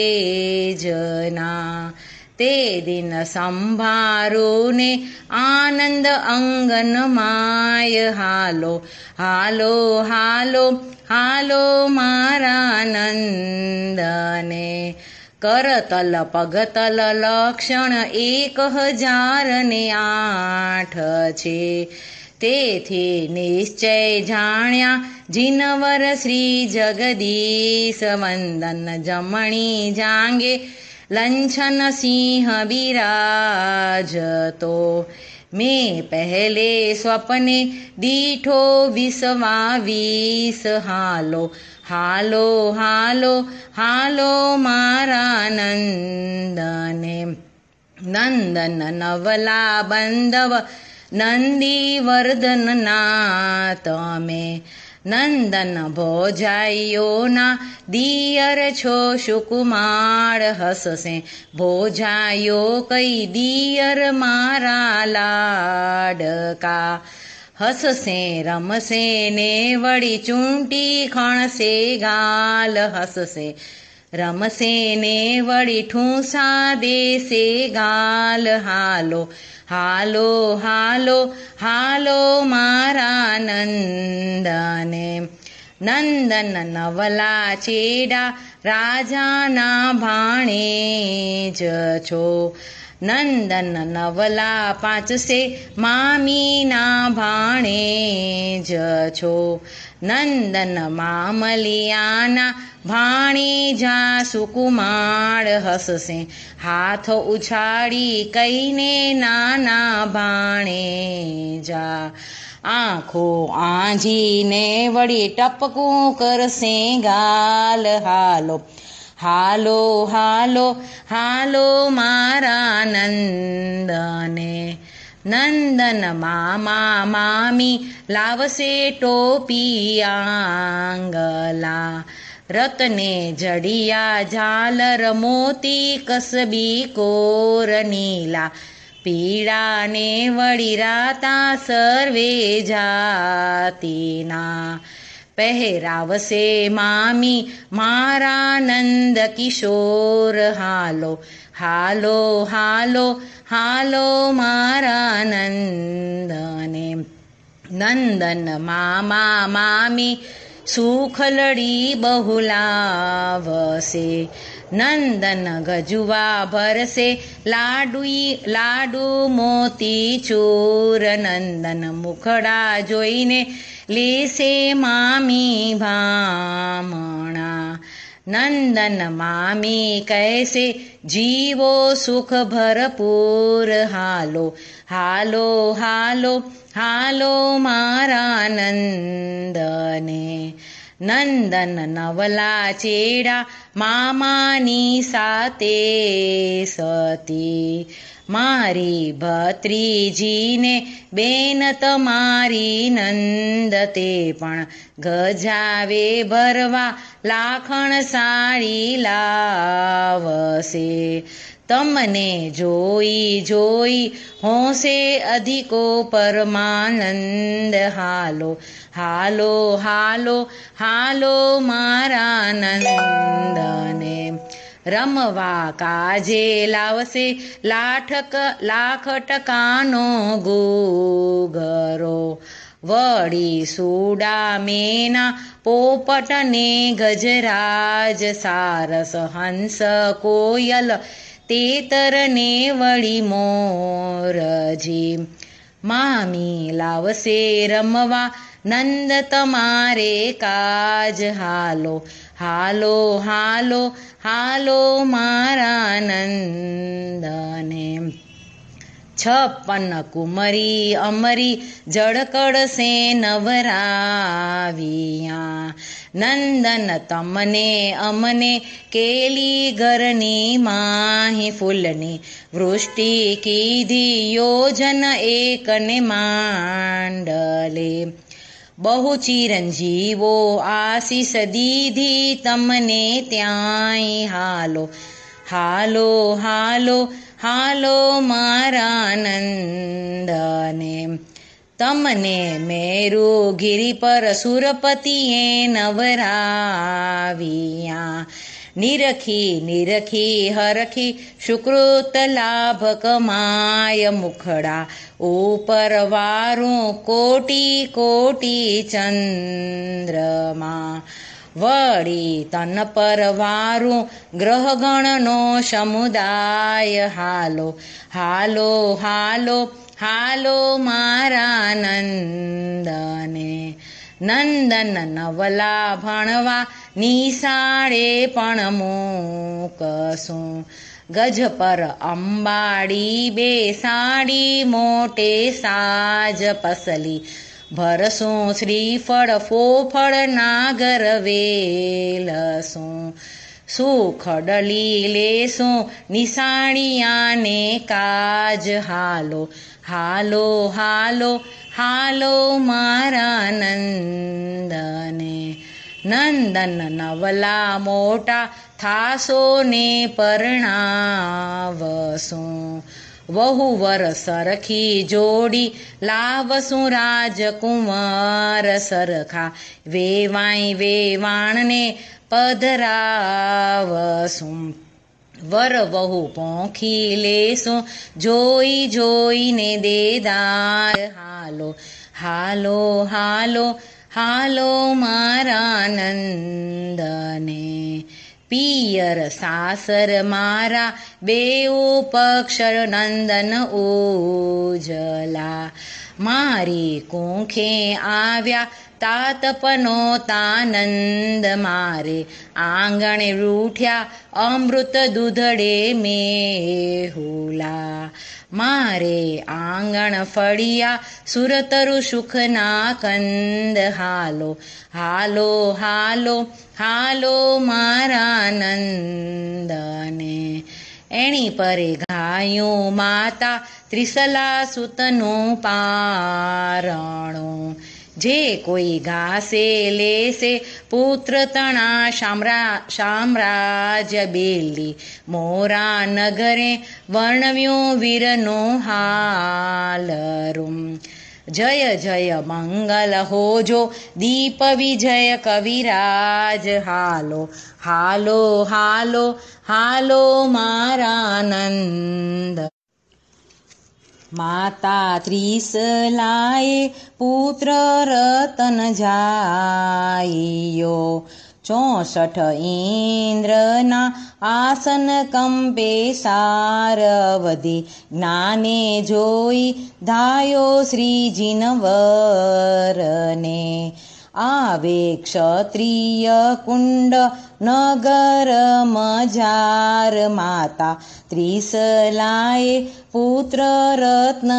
તેજના તે દિન સંભારોને આનંદ અંગન માય હાલો હાલો હાલો હાલો મારા નંદને કરતલ પગતલ લક્ષણ એક હજાર ને આઠ છે તેથી નિશ્ચય જાણ્યા જીનવર શ્રી જગદીશ વંદન જમણી જાંગે લંછન સિંહ બિરાજતો મેં પહેલે સ્વપ્ને દીઠો વિસવાવીસ હાલો હાલો હાલો હાલો મારા નંદને નંદન નવલા બંધવ નંદી વર્ધનના તમે નંદન ભોજાઈઓના દિયર છો સુકુમાર હસશે ભોજાયો કઈ દિયર મારા લાડકા હસશે રમશે ને વળી ચૂંટી ખણશે ગાલ હસશે રમશે ને વળી ઠૂંસા દેશે ગાલ હાલો હાલો હાલો હાલો મારા નંદને નંદન નવલા ચેડા રાજાના ભાણે જ છો નંદન નવલા પાંચસે મામીના ભાણે જ છો નંદન મામલિયાના ભાણી જા સુકુમાર હસશે હાથ ઉછાળી કઈને નાના ભાણે જા આંખો આંજીને વળી ટપકું કરશે ગાલ હાલો હાલો હાલો હાલો મારા નંદને નંદન મામા મામી લાવશે ટોપી આંગલા રતને જડિયા ઝાલર મોતી કસબી કોર નીલા પીળા ને વળી રાતા સર્વે જાતિના પહેરાવશે મામી મારા નંદ કિશોર હાલો હાલો હાલો હાલો મારા નંદને નંદન મામા મામી સુખલડી બહુલાવશે નંદન ગજુવા ભરશે લાડુઈ લાડુ મોતી ચૂર નંદન મુખડા જોઈને લેશે મામી ભામણા નંદન મામી કહેશે જીવો સુખ ભરપૂર હાલો હાલો હાલો હાલો મારા નંદને નંદન નવલા ચેડા મામાની સાથે સતી મારી ભત્રીજીને બેન તમારી નંદ તે પણ ગજાવે ભરવા લાખણ સાડી લાવશે તમને જોઈ જોઈ હોંશે અધિકો પરમાનંદ હાલો હાલો હાલો હાલો મારા નંદને રમવા કાજે લાવશે લાઠક લાખ ટકાનો ગોગરો વળી સુડા મેના પોપટને ગજરાજ સારસ હંસ કોયલ તેતરને વળી મોરજી મામી લાવશે રમવા નંદ તમારે કાજ હાલો હાલો હાલો હાલો મારા નંદને છપ્પન કુમરી અમરી જળકડશે નવરાવિયા નંદન તમને અમને કેલી ઘરની માહી ફૂલની વૃષ્ટિ કીધી યોજન એકને માંડલે બહુ ચિરંજીવો આશીષ દીધી તમને ત્યાંય હાલો હાલો હાલો હાલો મારા નંદને. તમને મેરુ ગિરી પર સુરપતિએ નવરાવ્યા, નિરખી નિરખી હરખી સુકૃત લાભ કમાય મુખડા, ઉપર વારું કોટી કોટી ચંદ્રમા. વળી તન પર વારું ગ્રહગણનો સમુદાય, હાલો હાલો હાલો હાલો મારા નંદને. નંદન નવલા ભણવા નિશાળે પણ મૂકશું, ગજ પર અંબાડી બેસાડી મોટે સાજ પસલી, ભરશું શ્રીફળ ફોફળ નાગર વેલશું. સુખડલી લેશું નિશાળિયાને કાજ, હાલો હાલો હાલો હાલો મારા નંદને. નંદન નવલા મોટા થાસો ને પરણાવશું, વહુવર સરખી જોડી લાવશું રાજકુમાર સરખા, વેવાઈ વેવાણને પધરાવશું. વર વહુ પોંખી લેશું જોઈ જોઈને દેદાર, હાલો હાલો હાલો હાલો મારા નંદને. પિયર સાસર મારા બેઉ પક્ષ નંદન ઉજલા, મારી કુંખે આવ્યા તાતપનો તાનંદ, મારે આંગણે રૂઠ્યા અમૃત દૂધડે મેહુલા. મારે આંગણ ફળિયા સુરતરુ સુખના કંદ, હાલો હાલો હાલો હાલો મારા નંદને. એણી પરે ગાયું માતા ત્રિસલા સુતનું પારણું, જે કોઈ ગાસે લેશે પુત્ર તણા શામરા સામ્રાજ્ય બેલી, મોરા નગરે વર્ણવ્યું વીરનું હાલરું. જય જય મંગલ હોજો દીપ વિજય કવિરાજ, હાલો હાલો હાલો હાલો મારા નંદ. માતા ત્રિસલાએ પુત્ર રતન જાયો, ચોસઠ ઇન્દ્રના આસન કંપે સારવધી, જ્ઞાને જોઈ ધાયો શ્રીજીનવરને. આવે ક્ષત્રિય કુંડ નગર મજાર, માતા ત્રિસલાએ પુત્ર રત્ન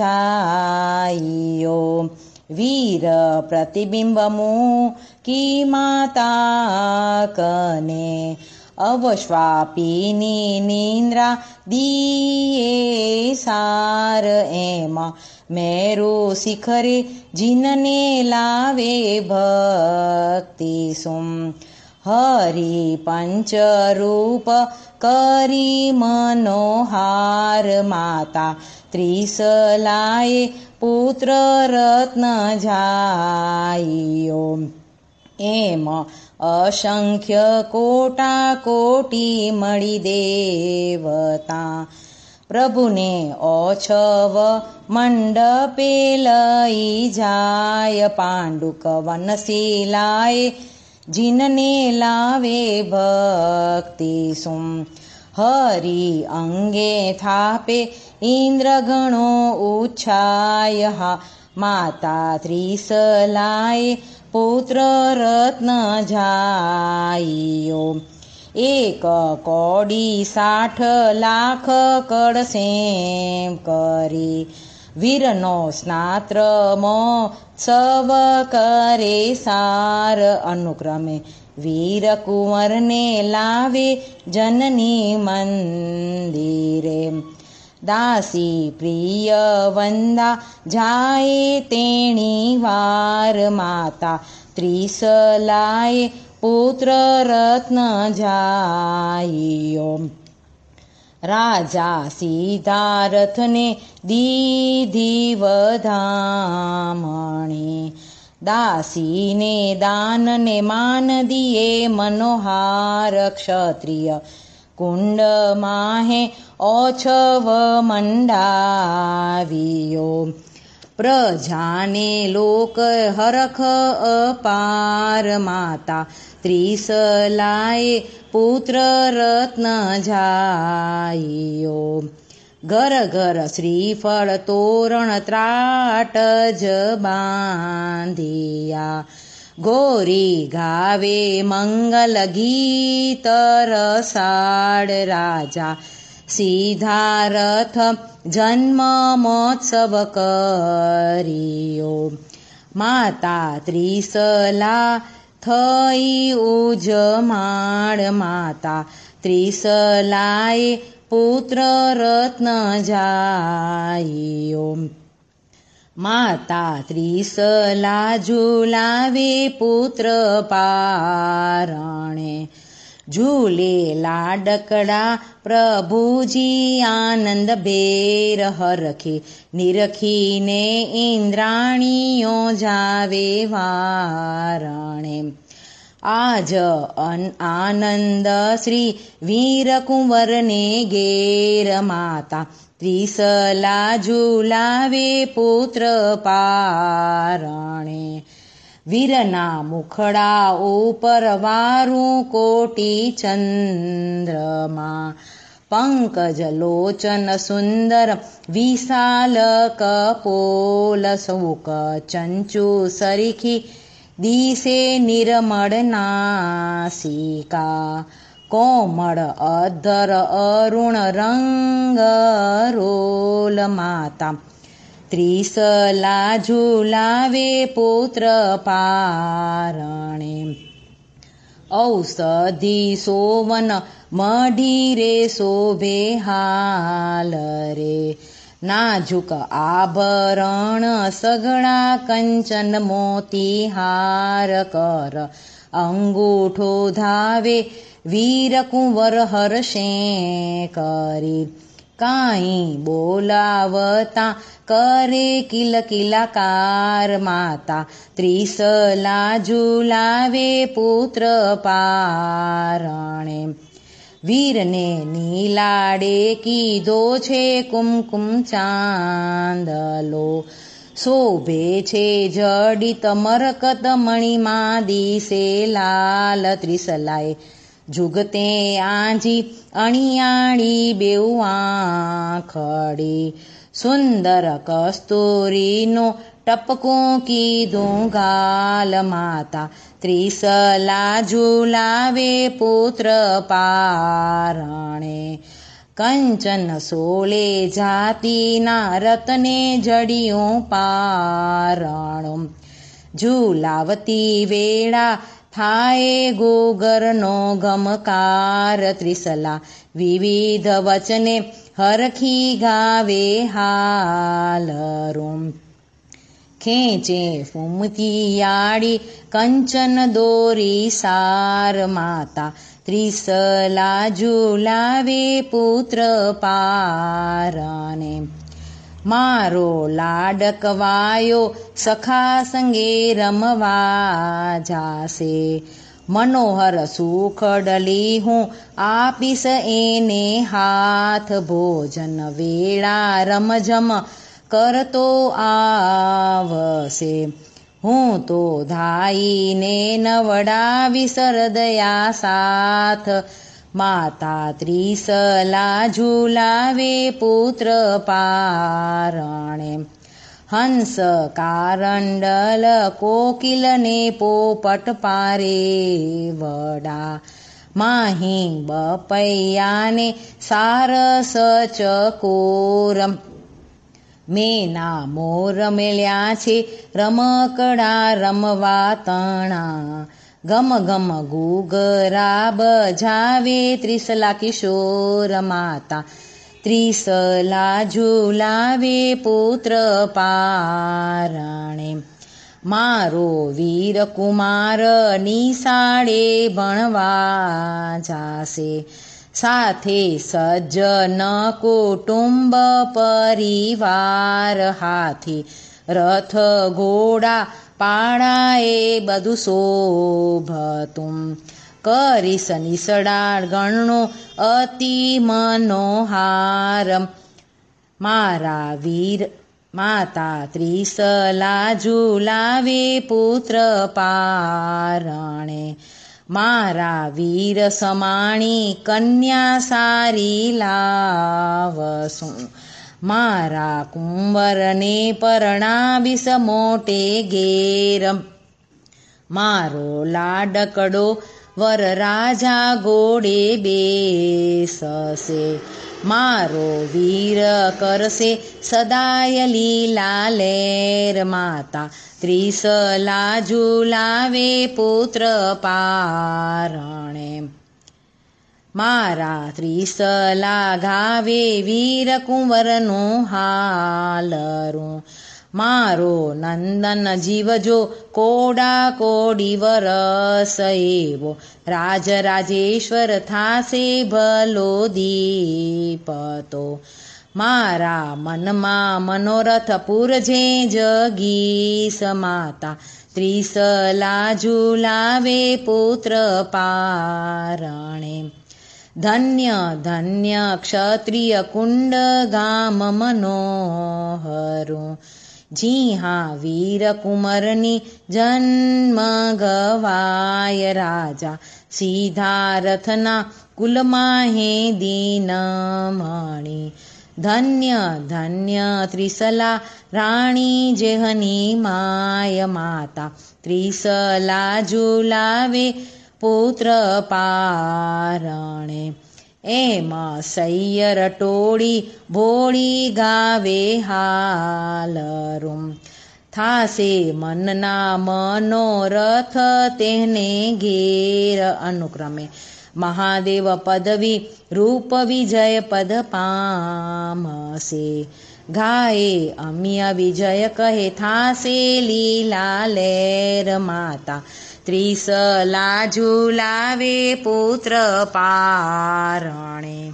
જાયો. વીર પ્રતિબિંબ મૂકી માતા કને, અવશ્વાપીની નિંદ્રા દીએ સાર. એમ મેરુ શિખરે જીનને લાવે ભક્તિ સુમ, હરિ પંચરૂપ કરી મનોહાર. માતા ત્રિસલાએ પુત્ર રત્ન જાયો, એમ અસંખ્ય કોટા કોટી મળી દેવતા. પ્રભુને ઓછવ મંડપે લઈ જાય, પાંડુક વનશીલાએ જીનને લાવે ભક્તિ સુમ. હરિ અંગે થાપે ઇન્દ્ર ગણો ઉચ્છાય, હા માતા ત્રિસલાએ પુત્ર રત્ન જાયો. એક કોડી સાઠ લાખ કળસેમ કરી, વીરનો સ્નાત્ર મોત્સવ કરે સાર. અનુક્રમે વીર કુંવરને લાવે જનની મંદિરે, દાસી પ્રિય વંદા જાય તેણી વાર. માતા ત્રિસલાએ પુત્ર રત્ન જાયો, રાજા સિદ્ધાર્થને દીધી વધામણી, દાસીને દાનને માન દિયે મનોહાર, ક્ષત્રિય કુંડ માહે ઓછવ મંડાવ્યો, પ્રજાને લોક હરખ અપાર, માતા ત્રિસલાએ પુત્ર રત્ન જાયો, ઘર ઘર શ્રીફળ તોરણ ત્રાટ જ બાંધિયા, ગોરી ગાવે મંગલ ગીત રસાળ, રાજા સિદ્ધાર્થ જન્મ મહોત્સવ કર્યો, માતા ત્રિસલા થઈ ઉજમાળ, માતા ત્રિસલાએ પુત્ર રત્ન જાયો, માતા ત્રિસલા ઝુલાવે પુત્ર પારણે, ઝૂલે લાડકડા પ્રભુજી આનંદ ભેર, હરખી નિરખીને ઇન્દ્રાણીઓ જાવે વારણે, આજ આનંદ શ્રી વીર કુંવરને ઘેર, માતા ત્રિસલા ઝુલાવે પુત્ર પારણે, વીરના મુખડા ઉપર વારું કોટી ચંદ્રમા, પંકજ લોચન સુંદર વિશાલ કપોલ, સૌક ચંચુ સરીખી દિશે નિર્મળ નાસિકા, કોમળ અધર અરુણ રંગ રોલ, માતા ત્રિસલા ઝુલાવે પુત્ર પારણે, ઔષધિ સોવન મઢી રે શોભે હાલ રે, નાજુક આભરણ સગળા કંચન મોતી હાર, કર અંગૂઠો ધાવે વીર કુંવર હર્ષે કરી, કાંઈ બોલાવતા કરે કિલ કિલાકાર, માતા ત્રિસલા ઝુલાવે પુત્ર પારણે, વીરને નીલાડે કીધો છે કુમકુમ ચાંદલો, શોભે છે જડિત મરકત મણિમાં દિશે લાલ, ત્રિસલાએ જુગતે આંજી અણિયાળી બેઉ આંખડી, સુંદર કસ્તુરીનો ટપકું કીધું ગાલ, માતા ત્રિસલા ઝુલાવે પુત્ર પારણે, કંચન સોલે જાતિના રતને જડિયું પારણું, ઝુલાવતી વેળા થાય ગોગરનો ગમકાર, ત્રિસલા વિવિધ વચને હરખી ગાવે હાલરું, ખેંચે ફૂમતિયાળી કંચન દોરી સાર, માતા ત્રિસલા ઝુલાવે પુત્ર પારણે, મારો લાડકવાયો સખા સંગે રમવા જાશે, મનોહર સુખડલી હું આપીશ એને હાથ, ભોજન વેળા રમઝમ કરતો આવશે, હું તો ધાઈને નવડાવી સરદયા સાથ, માતા ત્રિસલા ઝુલાવે પુત્ર પારણે, હંસ કારંડલ કોકિલને પોપટ પારે વડા, માહી બપૈયાને સારસ ચકોર, મેના મોર મેળ્યા છે રમકડા રમવા તણા, ગમ ગમ ગુગરા બજાવે ત્રિસલા કિશોર, માતા ત્રિસલા ઝુલાવે પુત્ર પારણે, મારો વીર કુમાર નિશાળે ભણવા જાશે, સાથે સજ્જન કુટુંબ પરિવાર હાથી રથ ઘોડા પાડા એ બધું શોભતું કરીશ નિસડાળ ગણનો અતિ મનોહાર મારા વીર માતા ત્રિસલા ઝુલાવે પુત્ર પારણે મારા વીર સમાણી કન્યા સારી લાવશું મારા કુંવરને પરણાવીશ મોટે ઘેર મારો લાડકડો વર રાજા ઘોડે બેસશે મારો વીર કરશે સદાય લીલા લેર માતા ત્રિસલા ઝુલાવે પુત્ર પારણે મારા ત્રિસલા ગાવે વીર કુંવરનું હાલરું મારો નંદન જીવજો કોડા કોડી વરસ એવો રાજરાજેશ્વર થાશે ભલો દીપતો મારા મનમાં મનોરથ પૂરજે જગીશ માતા ત્રિસલા ઝુલાવે પુત્ર પારણે ધન્ય ધન્ય ક્ષત્રિય કુંડ ગામ મનોહરું જી હા વીર કુંવરની જન્મ ગવાય રાજા સિદ્ધાર્થના કુલમાં હે દીનમણી ધન્ય ધન્ય ત્રિસલા રાણી જેહની માય માતા ત્રિસલા ઝુલાવે પુત્ર પારણે એમ સૈયર ટોળી ભોળી ગાવે હાલરું થાશે મનના મનોરથ તેને ઘેર અનુક્રમે મહાદેવ પદવી રૂપ વિજય પદ પામશે ગાયે અમ્ય વિજય કહે થાશે લીલા લેર માતા ત્રિસલા ઝુલાવે પુત્ર પારણે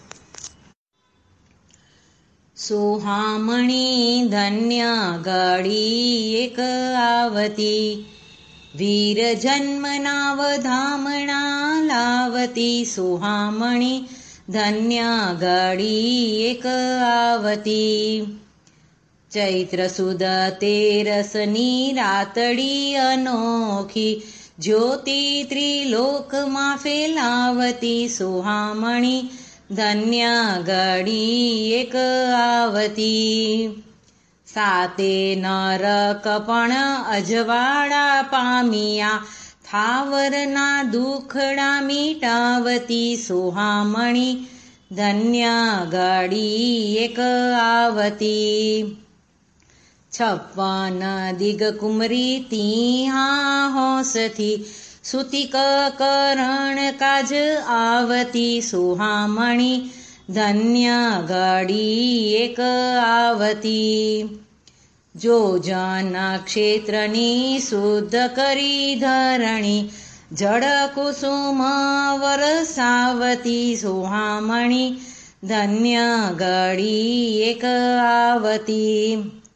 સુહામણી ધન્ય ગળી એક આવતી વીર જન્મના વધામણા લાવતી સુહામણી ધન્ય ગળી એક આવતી ચૈત્ર સુદ તેરસની રાતડી અનોખી જ્યોતિ ત્રિલોકમાં ફેલાવતી સુહામણી ધન્ય ગળી એક આવતી સાતે નરક પણ અજવાળા પામ્યા થાવરના દુખડા મીટાવતી સુહામણી ધન્ય ગળી એક આવતી છપ્પન દિગ કુમરી તીહા હોંસથી સુતિક કરણ કાજ આવતી સુહામણી ધન્ય ગળી એક આવતી જો જન ક્ષેત્રની શુદ્ધ કરી ધરણી જળ કુસુમ વરસાવતી સુહામણી ધન્ય ગળી એક આવતી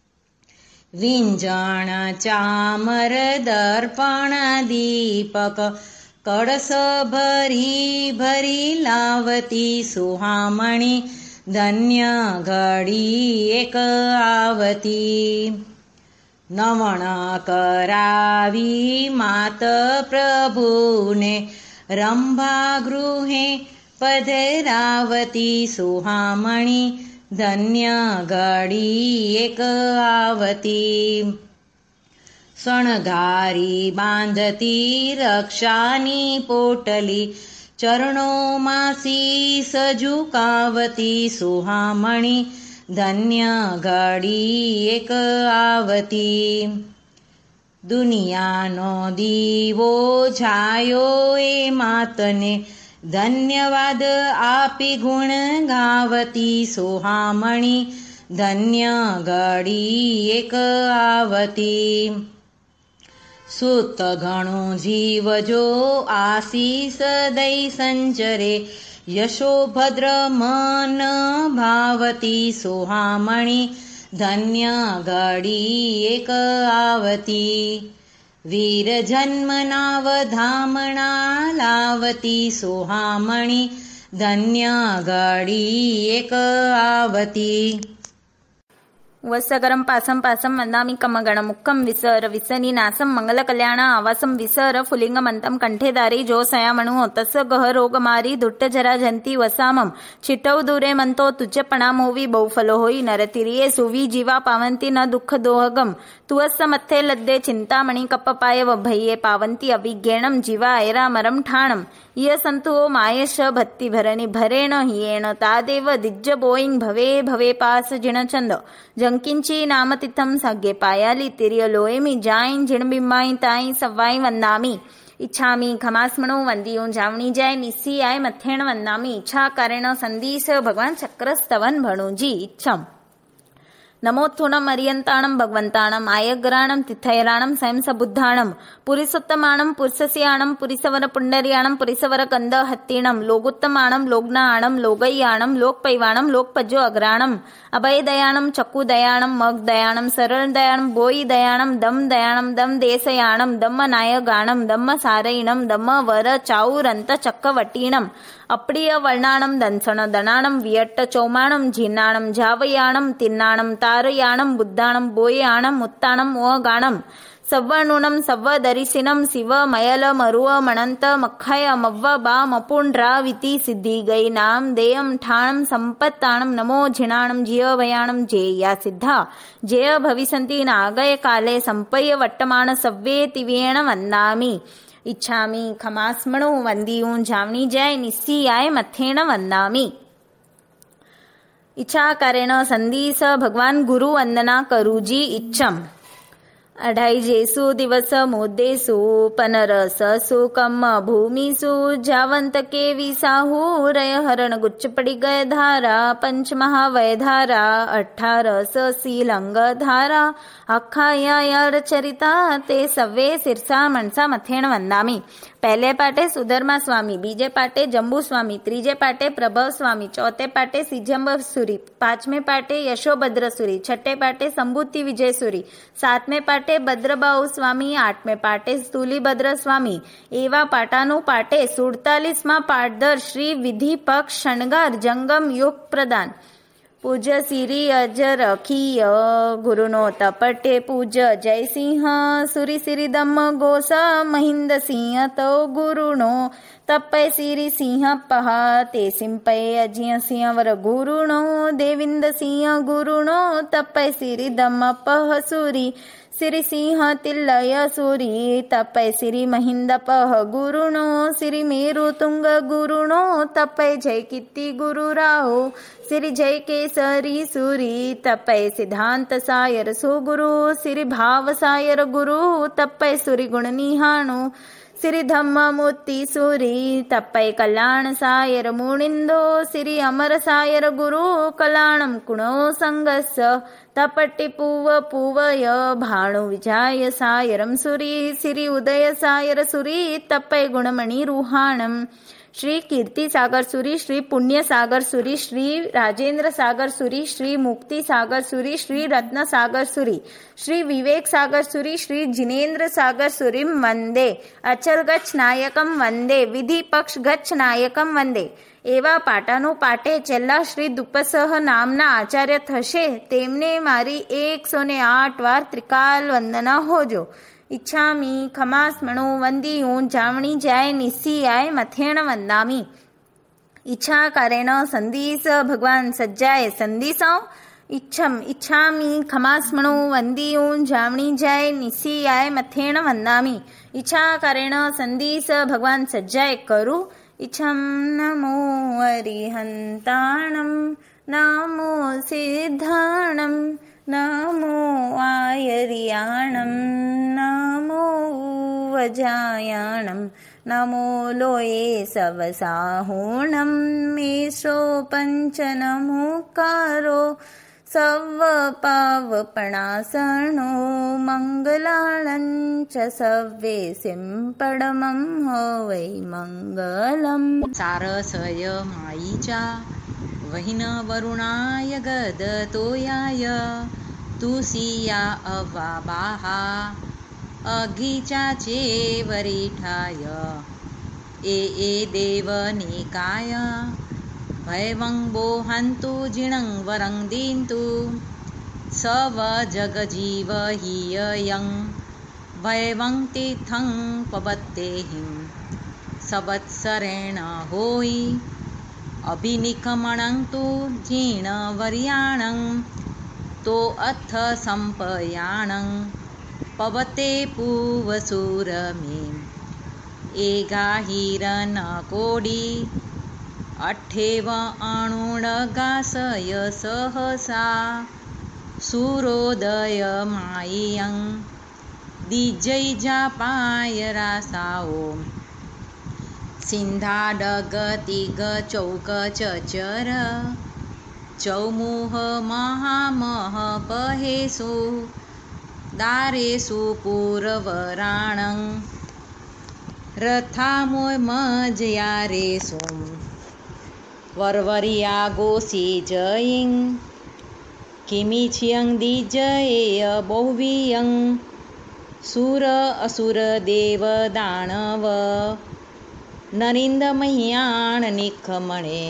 વિંજણ ચામર દર્પણ દીપક કળશ ભરી ભરી લાવતી સુહામણી ધન્ય ઘડી એક આવતી નવણ કરાવી માત પ્રભુને રંભા ગૃહે પધરાવતી સુહામણી ધન્ય ઘડી એક આવતી શણગારી બાંધતી રક્ષાની પોટલી ચરણોમાં શીશ ઝુકાવતી સુહામણી ધન્ય ઘડી એક આવતી દુનિયાનો દીવો છાયો એ માતને ધન્યવાદ આપી ગુણ ગાવતી સુહામણી ધન્ય ઘડી એક આવતી સૂત ઘણું જીવજો આશીષ દઈ સંચરે यशोभद्रमन भावती सोहामणि धन्य गाडी एक आवती वीरजन्मनावधामणा लावती सोहामणि धन्य गाडी एक आवती वत्सकरं पासं पासं वन्दामि कमगणमुखं विसर विसनि नासं मंगलकल्याण आवासं विसर फुलिंगमन्तं कंठेदारी जो सयामणु तस्य गह रोगमारी दुट्टजरा जंती वसामं चिटौ दूरे मंतो तुज्जपणामोवी बहुफलो होई नरतिरिये सुवी जीवा पावंती न दुःख दोहगम तुवस्स मत्थे लद्दे चिंतामणि कप्पपाय वभय्ये पावंती अभिज्ञेणं जीवा ऐरामरं ठाणं इय संतु मायश भत्ति भरणी भरेण हियेण तादेव दिज्ज बोईंग भवे भवे पास जिणचंद जंकिंची नामतिथं सग्गे पायाली तिरिय लोएमी जाईं जिणबिंबाई ताई सव्वाई वंदामी इच्छामी खमास्मणो वंदियों जावणी जाय निस्सी आय मथेण वंदामी इच्छा कारेण संदीस भगवान चक्रस्तवन भणुजी इच्छम नमोत्थुणम अरियंताणम भगवंताणम आयग्राणम तिथैराणम स्वयं सबुद्धाणम पुरीसोत्तमाणम पुरुषस्याणम पुरीसवर पुंडरियाणम पुरीसवर कंद हत्तीणम लोगुत्तमाणम लोग्नाणम लोगय्याणम लोकपैवाणम लोकपज्जो अग्राणम अभयदयाणम चक्कुदयाणम मगदयाणम सरलदयाणम बोईदयाणम दमदयाणम दम देशयाणम दम्म नायगाणम दम्म सारयिणम दम्म वर चाऊरंत चक्कवटीणम अप्रिय वर्णाणम दंसण दणाणम वियट्ट चौमाणम झीनाणम झावयाणम तिन्नाणम तारयाणम बुद्धाणम बोयाणम मुत्ताणम ओगाणम सव्वनूणम सव्वदरिसिनम शिव मयल मरुव मणंत मखाय मव्व बा मपुंड्राविति सिद्धि गई नाम देयम ठाणम संपत्ताणम नमो झिणाणम जिय भयाणम जेया सिद्धा जेय भविसंति नागय काले संपय्य वट्टमाण सव्वे तिवेण वंदामि इच्छामी खमास्मणो वंदियूं जावणी जय निस्सी आय मथेण वंदामि इच्छा करेण संदीस भगवान गुरु वंदना करूजी इच्छम अढाई जेसु दिवस मोदेसु पनरस सुकम भूमिसु जावंत के विसाहू रय हरण गुच्छ पड़ी गय धारा पंच महावय धारा अठारस सीलंग धारा अखाया यार चरिता ते सवे सिरसा मनसा मथेण वंदामी पहले पाटे सुधर्मा स्वामी बीजे पाटे जम्बू स्वामी त्रीजे पाटे प्रभव स्वामी चौथे पाटे सिजंब सुरी पांचवें पाटे यशोभद्र सुरी छठे पाटे संभूति विजय सुरी सातवें पाटे भद्रबाहु स्वामी आठवें पाटे स्थूलीभद्र स्वामी एवा पाटानु पाटे सुड़तालीसमा पाटधर श्री विधि पक्ष शणगार जंगम युग प्रदान पूज्य सिरी अजर अखिय गुरुनो तपटे पूज्य जय सिंह सुरी सिरी दम गोस महिंद सिंह तो गुरुनो तपय सिरी सिंह पहा ते सिंपय अजिय सिंह वर गुरुनो देविंद सिंह गुरुनो तपय सिरी दम पह सुरी सिरी सिंह तिल्लय सुरी तपय सिरी महिंद पह गुरुनो सिरी मेरु तुंग गुरुनो तपय जय कीर्ति गुरु राहो सिरी जय केसरी सुरी तपय सिद्धांत सायर सुगुरु सिरी भाव सायर गुरु तपय सुरी गुण निहाणु सिरी धम्म मूर्ति सुरी तपय कल्याण सायर मुनिंदो सिरी अमर सायर गुरु कल्याणम कुणो संगस तपट्टि पूव पूवय भाणु विजाय सायरम सुरी सिरी उदय सायर सुरी तपय गुणमणि रुहाणम श्री कीर्ति सागर सुरी श्री पुण्य सागर सुरी श्री राजेंद्र सागर सुरी श्री मुक्ति सागर सुरी श्री रत्न सागर सुरी श्री विवेक सागर सुरी श्री जिनेन्द्र सागर सुरी वंदे अचल गच्छ नायकम वंदे विधि पक्ष गच्छ नायकम वंदे एवा पाटानु पाटे चेल्ला श्री दुपसह नामना आचार्य थशे तेमने मारी एक सौ ने आठ वार त्रिकाल वंदना होजो इच्छामी खमास्मणो वंदियूं जावणी जाय निस्सी आय मथेण वंदामी इच्छा करेण संदीस भगवान सज्जाय संदीसौ इच्छम इच्छामी खमास्मणो वंदियूं जावणी जाय निस्सी आय मथेण वंदामी इच्छा करेण संदीस भगवान सज्जाय करू इच्छम नमो अरिहंताणं नमो सिद्धाणं नमो आयर्याणं नमो वजायाणं नमो लोये सवसाहुणं मेषो पञ्चनमुकारो सव्वपावपणासनो मङ्गलालं च सव्वेसिं परमं हो वै मङ्गलम्। सारसय मायीचा वहिन वरुणाय गदतोयाय तुसिया अवाबाहा अघिचाचे वरिठाय ए ए देवनिकाय भैवं बोहन्तु जिणं वरं दीन्तु सव जगजीव हिययं भैवं तीर्थं पवत्तेहिं सवत्सरेण होयि अभिनिकमणं तु जीर्णवर्याणं तो अथ सम्पयाणं पवते पूवसुरमे एगाहिरनकोडी अठेव अणुणगासय सहसा सूरोदयमायियं दिजैजापाय रासाओ सिन्धाडगतिगचौकचचर चौमुह महामहपहेषु दारेषु पूरवराणं रथामोमजयारेषु वरवर्यागोषि जयिं किमिच्छियं दिजयेय बहुवियं सुर असुर देव दानव नरिन्दमह्यान् निखमणे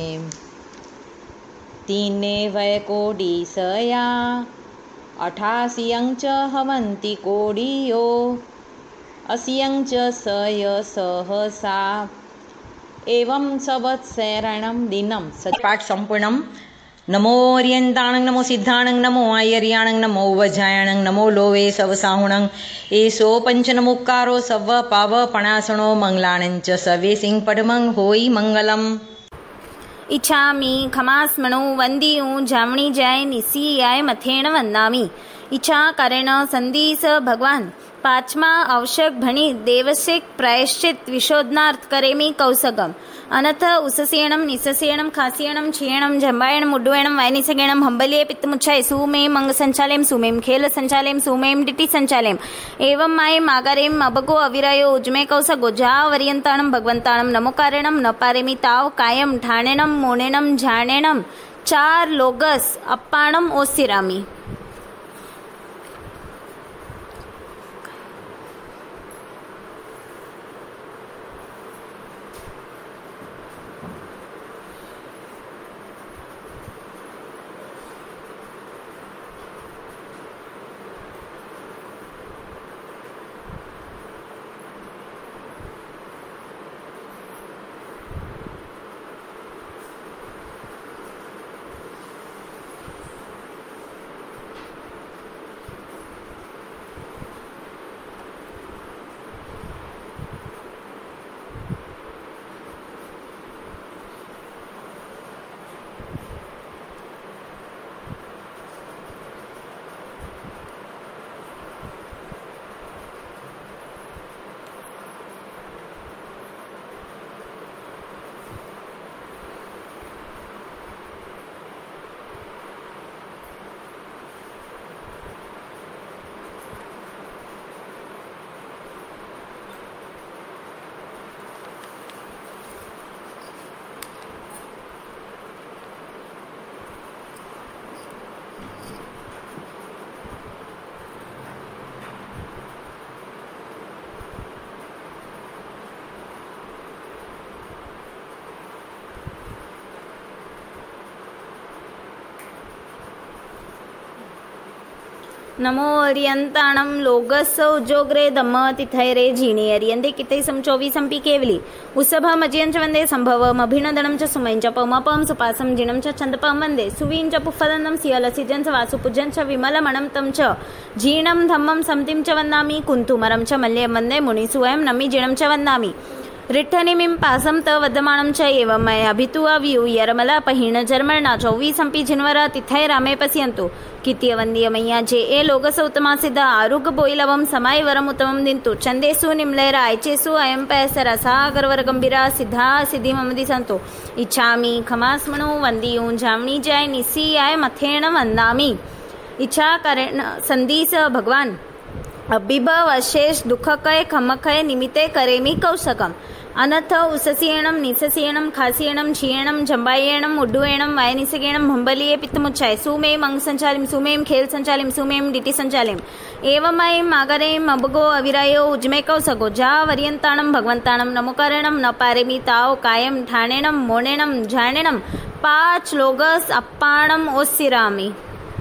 तीने वैकोडिसया अठासियं च हवन्ति कोडियो असियं च सय सहसा एवं संवत्सरणं दिनं सपाठ संपूर्णं। नमो अर्यन्ताणं नमो सिद्धाणं नमो आयर्याणं नमो वज्रायणं नमो लोवे सवसाहुणं एषो पञ्चनमुक्कारो सव्व पावपणासनो मङ्गलानं च सवेसिं पडमं होयि मङ्गलम्। इच्छामि खमास्मणो वन्दियूं जामणी जाय निसीयाय मथेण वन्दामि इच्छा करेण संधीस भगवान पाचमा आवश्यक भणी देवसिक प्रायश्चित विशोधनार्थ करेमी कौसगम अनथ उससेणम निससेणम खासियणम क्षीणम जंबायणम उड्डुयणम वायनिसगेणम हंबलिये पित्तमुच्छाय सुमेम मंग संचालेम सुमेम खेल संचालेम सुमेम डिटी संचालेम एवं माय मागारेम अबगो अविरायो उजमे कौस गोजा वर्यंताणम भगवंताणम नमोकारेणम न पारेमी ताव कायम ठाणेणम मोणेणम झाणेणम चार लोगस अप्पाणम ओसिरामी। नमो अर्यंताणं लोगस्य उज्जोग्रे धम्म तिथैरे झीणे अर्यन्ते कितै समचोवीसंपि केवली उत्सभमजयं च वन्दे सम्भवम् अभिनन्दनं च सुमयं च पमपं सुपासं जिनं च छन्दपं वन्दे सुवीं च पुष्पदन्तं सियलसिजं च वासुपूज्यं च विमलमणं तं च झीणं धम्मं समतिं च वन्दामि कुन्तुमरं च मल्यं वन्दे मुनिसुवयं नमि जिनं च वन्दामि रिठ्ठनिमिं पासं त वदमानं च एवमय अभितुवा व्यू यरमला पहिण जर्मणा चौवीसंपी जिन्वरा तिथय रामे पश्यन्तु कित्यवंद्यमय्या जे ए लोकसौतमा सिद्ध आरुग बोईलवम समाय वरम उत्तमम दिंतु चंदेसु निम्लेरा आयचेसु अयं पैसरा सागरवर गंभीरा सिद्धा सिद्धि ममदी संतो इच्छामि खमास्मणु वंदियु जामणी जाय निसी आय मथेण वंदामि इच्छा करेण संदीस भगवान अभिभव अशेष दुःखकय खमकय निमित्ते करेमि कौशकम अनथ उससीयणं निससीयणं खासीयणं क्षीयणं जंबायेणं उड्डुयेणं वायनिसगेणं भंबलिये पित्तमुच्चाय सुमेम अंग संचालिम सुमेम खेल संचालिम सुमेम डिटी संचालिम एवमयं मागरेम अबगो अविरायो उज्मे कौसगो जा वर्यंताणं भगवंताणं नमोकारणं न पारेमि ताव कायम ठाणेणं मोणेणं झाणेणं पाच लोगस अप्पाणं ओसिरामि।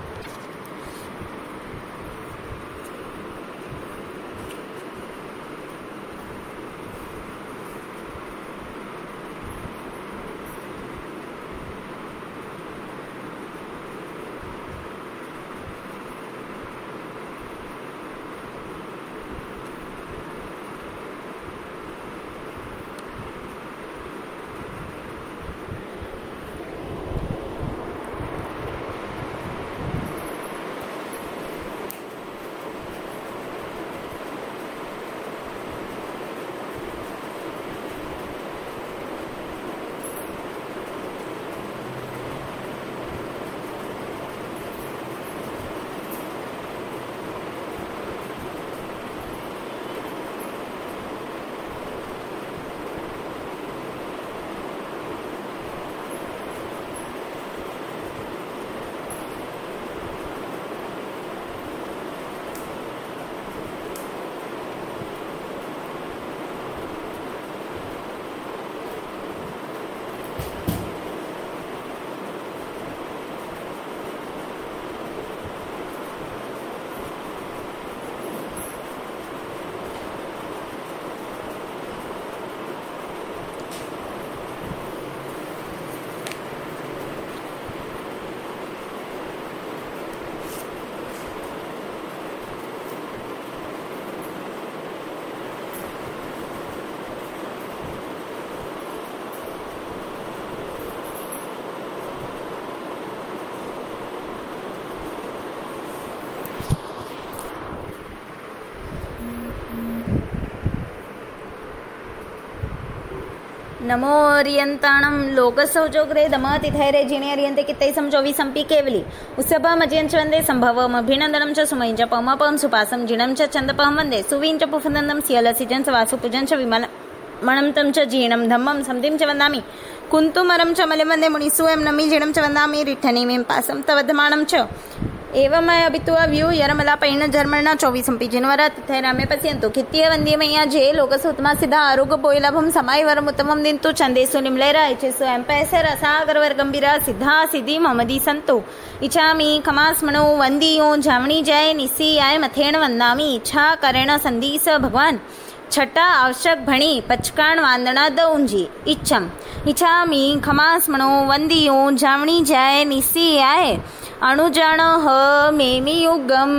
नमो ओरियंताणं लोकसौजोग्रे दमतिथैरे जिणे अरियन्ते कित्तैसं चौवीसंपि केवली उत्सभं अजयं च वन्दे सम्भवम् अभिनन्दनं च सुमयं च पमपं सुपासं जिणं च चन्दपं वन्दे सुवीं च पुफनन्दं सियलसिजं च वासुपूजं च विमलं तं च जीणं धम्मं सन्धिं च वन्दामि कुन्तुमरं च मलिं वन्दे मुनिसूयं नमि जिणं च वन्दामि रिठ्ठनिमिं पासं तवधमानं च एवमय अभितुवा व्यू यरमला पैण जर्मणा चौवीसंपी जिन्वरा तिथे रामे पश्यन्तु कित्य वंद्यमय्या जे लोकसुतमा सिद्धा आरोग्य बोईलाभम समाय वरम उत्तमं दिंतु चंदेसु निम्लेरा ऐचेसु एंपैसर सागरवर गंभीरा सिद्धा सिद्धि ममदी संतो इच्छामि खमास्मणो वंदियो जामणी जय निसी आय मथेण वंदामि इच्छा करेण संदीस भगवान छटा आवश्यक भणी पचकाण वांदना दऊंजी इच्छम इच्छामि खमास्मणो वंदियो जामणी जय निसी आय अणुजाण ह मेमियुगम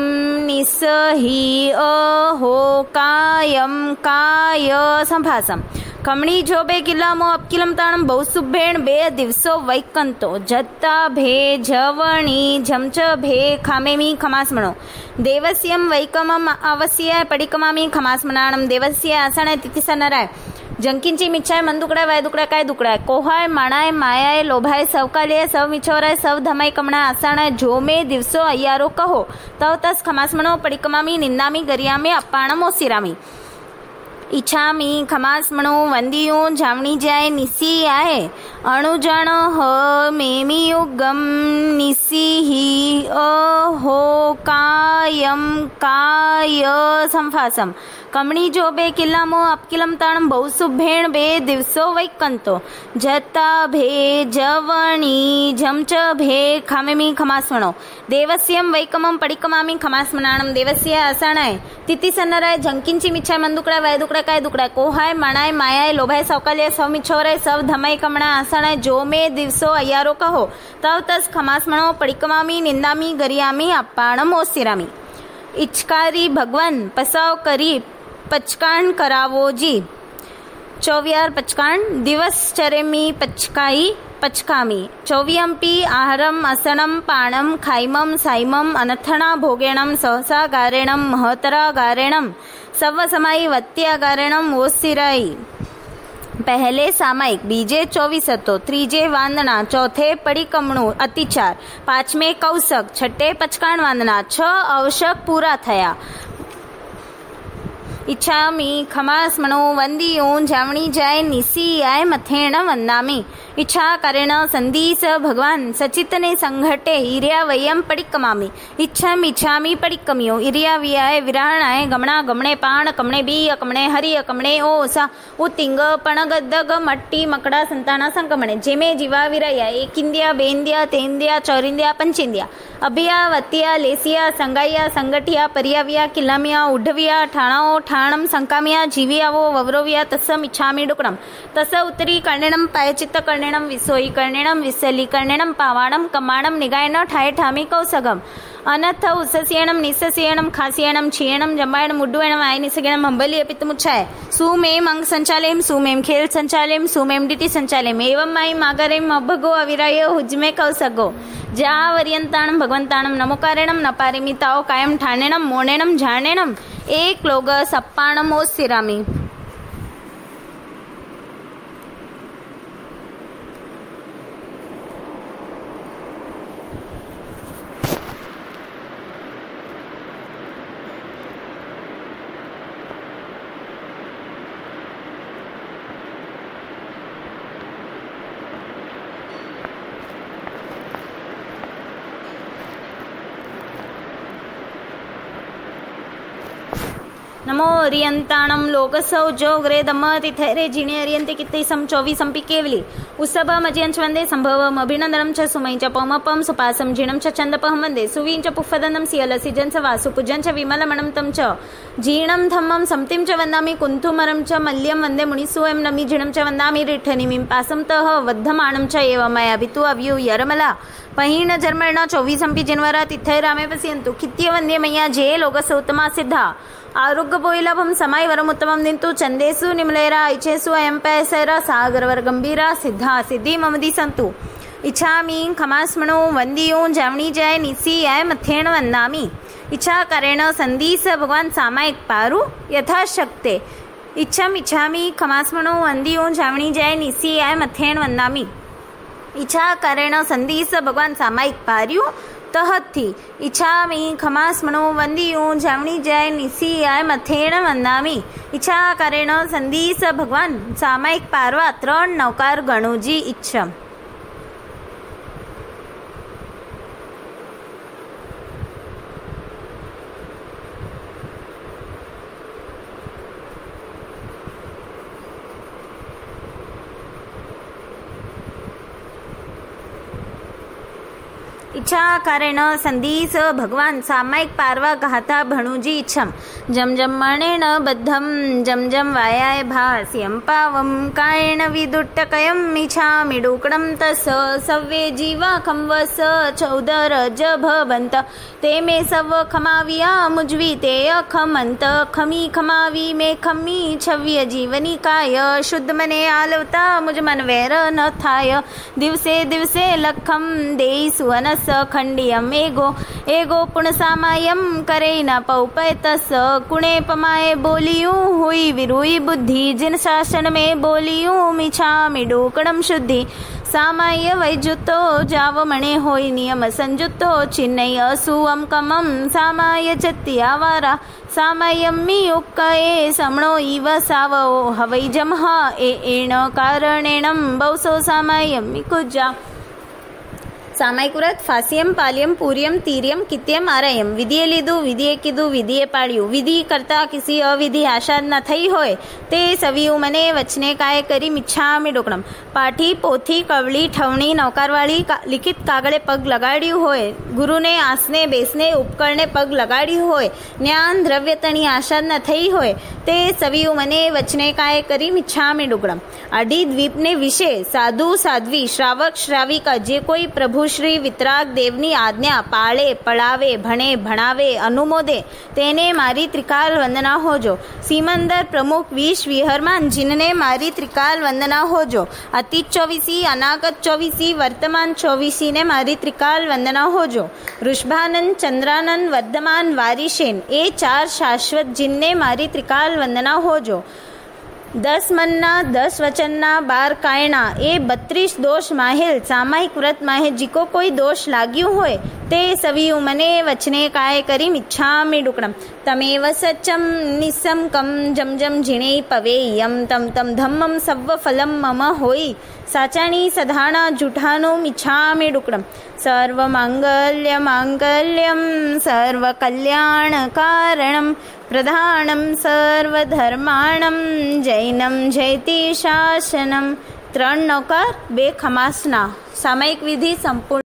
निसही अहो कायम काय संभासम कमणी जो बे किल्लामो अपकिलम ताणम बहुसुभेण बे दिवसो वैकंतो जत्ता भे जवणी झमच भे खामेमी खमास्मणो देवस्यम वैकमम अवश्य पडिकमामी खमास्मनाणम देवस्य आसण तिथिसनराय जंकिंची मिच्छाय मन दुकडाय वाय दुकडाय काय दुकडाय कोहाय माणाय मायाय लोभाय सवकालिय सव मिछोराय सव धमाय कमणा आसाणाय जो मे दिवसो अय्यारो कहो तव तस खमास्मणो पडिकमामी निंदामी गरियामी अप्पाणम ओसिरामी इच्छामि खमास्मणो वंदियो जामणी जाय निसी आय अणुजाण ह मेमियुगम निसिहि अहो कायम काय संफासम कमणी जो बे किल्लामो अपकिलम ताणम बहुसुभेण बे दिवसो वैकंतो जता भे जवणी झमच भे खामेमी खमास्मणो देवस्यम वैकमम पडिकमामी खमास्मनाणम देवस्य आसाणाय तिथिसन्नराय झंकिंची मिच्छाय मंदुकड़ा वाय दुकड़ा काय दुकड़ा कोहाय मणाय मायाय लोभाय सौकालिय सव मिछोराय सव धमाय कमणा आसाणाय जो मे दिवसो अय्यारो कहो तव तस खमास्मणो पडिकमामी निंदामी गरियामी अप्पाणम ओसिरामी इच्छकारी भगवान पसाव करी पचकाण करावो जी चौवियार पचकाण दिवस चरेमी पचकाई पचकामी चौवियंपी आहारम असनम पाणम खाइमम साइमम अनथना भोगेणम सहसा गारेणम महतरा गारेणम सव समाई वत्या गारेणम ओसिराई। पहले सामायिक, बीजे चौवीसतो, त्रीजे वांदना, चौथे पड़ीकमणु अतिचार, पांचमे कौसक, छठे पचकाण वांदना, छ अवशक पूरा थया। इच्छामी खमास मनो वंदियों जावणी जाय निसी आय मथेण वंदामी। इच्छा करेण संधीस भगवान सचितने संघटे इरिया वयम पड़िकमामी। इच्छम इच्छामी पड़िकमियो इरिया वियाय विराणाय गमणा गमणे पाण कमणे बी अकमणे हरि अकमणे ओसा उतिंग पणगद्दग मट्टी मकड़ा संताना संकमणे जेमे जीवा विराया एकिंदिया बेंदिया तेंदिया चौरिंदिया पंचिंदिया अभिया वतिया लेसिया संगाइया संगठिया परियाविया किलामिया उढविया ठाणाओ ठाणम संकामिया जीवियावो ववरोविया तस्सम इच्छामी डुकड़म तस उत्तरी कर्णेणम पायचित्त कर्णेणम विसोई कर्णेणम विसली कर्णेणम पावाणम कमाणम निगायन ठाय ठामी कौसगम अनथ उसस्यणम निस्स्यणम खास्यणम क्षीणम जंबायणम उड्डुयणम आय निसगणम हंबली पित्तमुच्छाय सुमेम अंग संचालेम सुमेम खेल संचालेम सुमेम डिटी संचालेम एवं माई मागरेम अभगो अविराय हुजमे कौसगो जा वर्यंताणम भगवंताणम नमोकारेणम नपारेमी ताओ कायम ठाणेणम मोणेणम झाणेणम एक लोग सप्पाणम ओसिरामी। नमो अरियंताणम लोकसौ जोग्रे दम तिथैरे जिणे अरियंते कित्ते सम चौवीसंपि केवली उत्सभ मजियंच वंदे संभवम अभिनंदनम च सुमयं च पौमपम सुपासम जिणं च चंदपहं वंदे सुवीं च पुफ्फदनं सियलसिजं च वासुपूजं च विमलमणं तं च जीणं धम्मं समतिं च वंदामि कुंथुमरं च मल्यं वंदे मुनिसुवं नमि जिणं च वंदामि रिठनिमिं पासंतः वद्धमाणं च एव मया भितु अव्यु यरमला पहिण जन्मना चौवीसंपि जिन्वरा तिथै रामे पश्यन्तु कित्य वंदे मय्या जे लोकसौतमा सिद्धा आरोग्य बोईलभम समाय वरमुत्तमं निंतु चंदेसु निमलेरा इच्छेसु अयं पैसरा सागरवर गंभीरा सिद्धा सिद्धि ममदी संतु। इच्छामी खमास्मणो वंदियों जावणी जाय निसी आय मथेण वंदामी। इच्छा करेण संधीस भगवान सामायिक पारु यथाशक्ते। इच्छम इच्छामी खमास्मणो वंदियों जावणी जाय निसी आय मथेण वंदामी। इच्छा करेण संधीस भगवान सामायिक पार्यु तहथी। इच्छामी खमास्मणो वंदियों जावणी जाय निसी आय मथेण वंदामी। इच्छा करेण संधीस भगवान सामायिक पारवा त्रण नौकार गणुजी इच्छम। इच्छा करेण संधीस भगवान सामायिक पारवा घाता भणुजी इच्छम। जम जम मणेन बद्धम जम जम वायाय भास्यं पावम कायेन विदुट्टकयम् इच्छामि डूकडं तस सव्वे जीवा खंवस चौदर जभवंत ते मे सव खमाविया मुजवी ते अखमंत खमी खमावी मे खमी छव्य जीवनी काय शुद्ध मने आलवता मुझ मन वैर न थाय दिवसे दिवसे लखम देई सुवनस खंडियम एगो एगो पुणसामायम करे न पौपय तस कुणे पमाए बोलियूं हुई विरुई बुद्धि जिन शासन में बोलियूं मिछामि डूकडम शुद्धि सामाय वैजुतो जाव मणे होई नियम संजुतो चिन्नय असुवम कमम सामाय चत्या वारा सामायम्मी उक्कये समणो इव सावो हवै जमह ए एण कारणेणम बौसो सामायम्मी कुजा। सामायिकुरत फास्यम पाल्यम पूर्यम तीर्यम कित्यम आरयम विधिए लीधु विधिए कीधु विधिए पाड्यु विधि करता किसी अविधि आशा न थई होय ते सवियु मने वचने काय करी मिच्छामी डोकणम। पाठी पोथी कवળી ठवणी नौकारवाળી लिखित कागळे पग लगाड्યું હોય ગુરુને આસને બેસને ઉપકરણે પગ લગાડ્યું હોય જ્ઞાન દ્રવ્ય તણી આશા ન થઈ હોય તે સવિયુ મને વચને काय કરી મિચ્છામી ડુકડમ। અઢી દ્વીપને વિશે સાધુ સાધ્વી શ્રાવક શ્રાવિકા જે કોઈ પ્રભુ શ્રી વિતરાગ દેવની આજ્ઞા પાળે પળાવે ભણે ભણાવે અનુમોદે તેને મારી ત્રિકાલ વંદના હોજો. સિમંદર પ્રમુખ વિશ વિહરમાન જીનને મારી ત્રિકાલ વંદના હોજો. અતીત ચોવીસી અનાગત ચોવીસી વર્તમાન ચોવીસીને મારી ત્રિકાલ વંદના હોજો. વૃષભાનંદ ચંદ્રાનંદ વર્ધમાન વારીશેન એ ચાર શાશ્વત જીનને મારી ત્રિકાલ વંદના હોજો. દસ મનના દસ વચનના બાર કાયણા એ બત્રીસ દોષ માહેલ સામાયિક વ્રત માહે જીકો કોઈ દોષ લાગ્યું હોય તે સવિયું મને વચને કાય કરી મિચ્છામિ ડુકડમ. તમેવ સચ્ચમ નિસમકમ જમ જમ ઝીણે પવેયમ તમ તમ ધમ્મમ સવ્વ ફલમ મમ હોઈ સાચાણી સધાણા જૂઠાનો મિચ્છામિ ડુકડમ. સર્વ માંગલ્ય માંગલ્યમ સર્વ કલ્યાણ કારણમ પ્રધાનમ સર્વધર્માણમ જૈનમ જયતિ શાસનમ. ત્રણ નૌકાર બે ખમાસના સામાયિક વિધિ સંપૂર્ણ.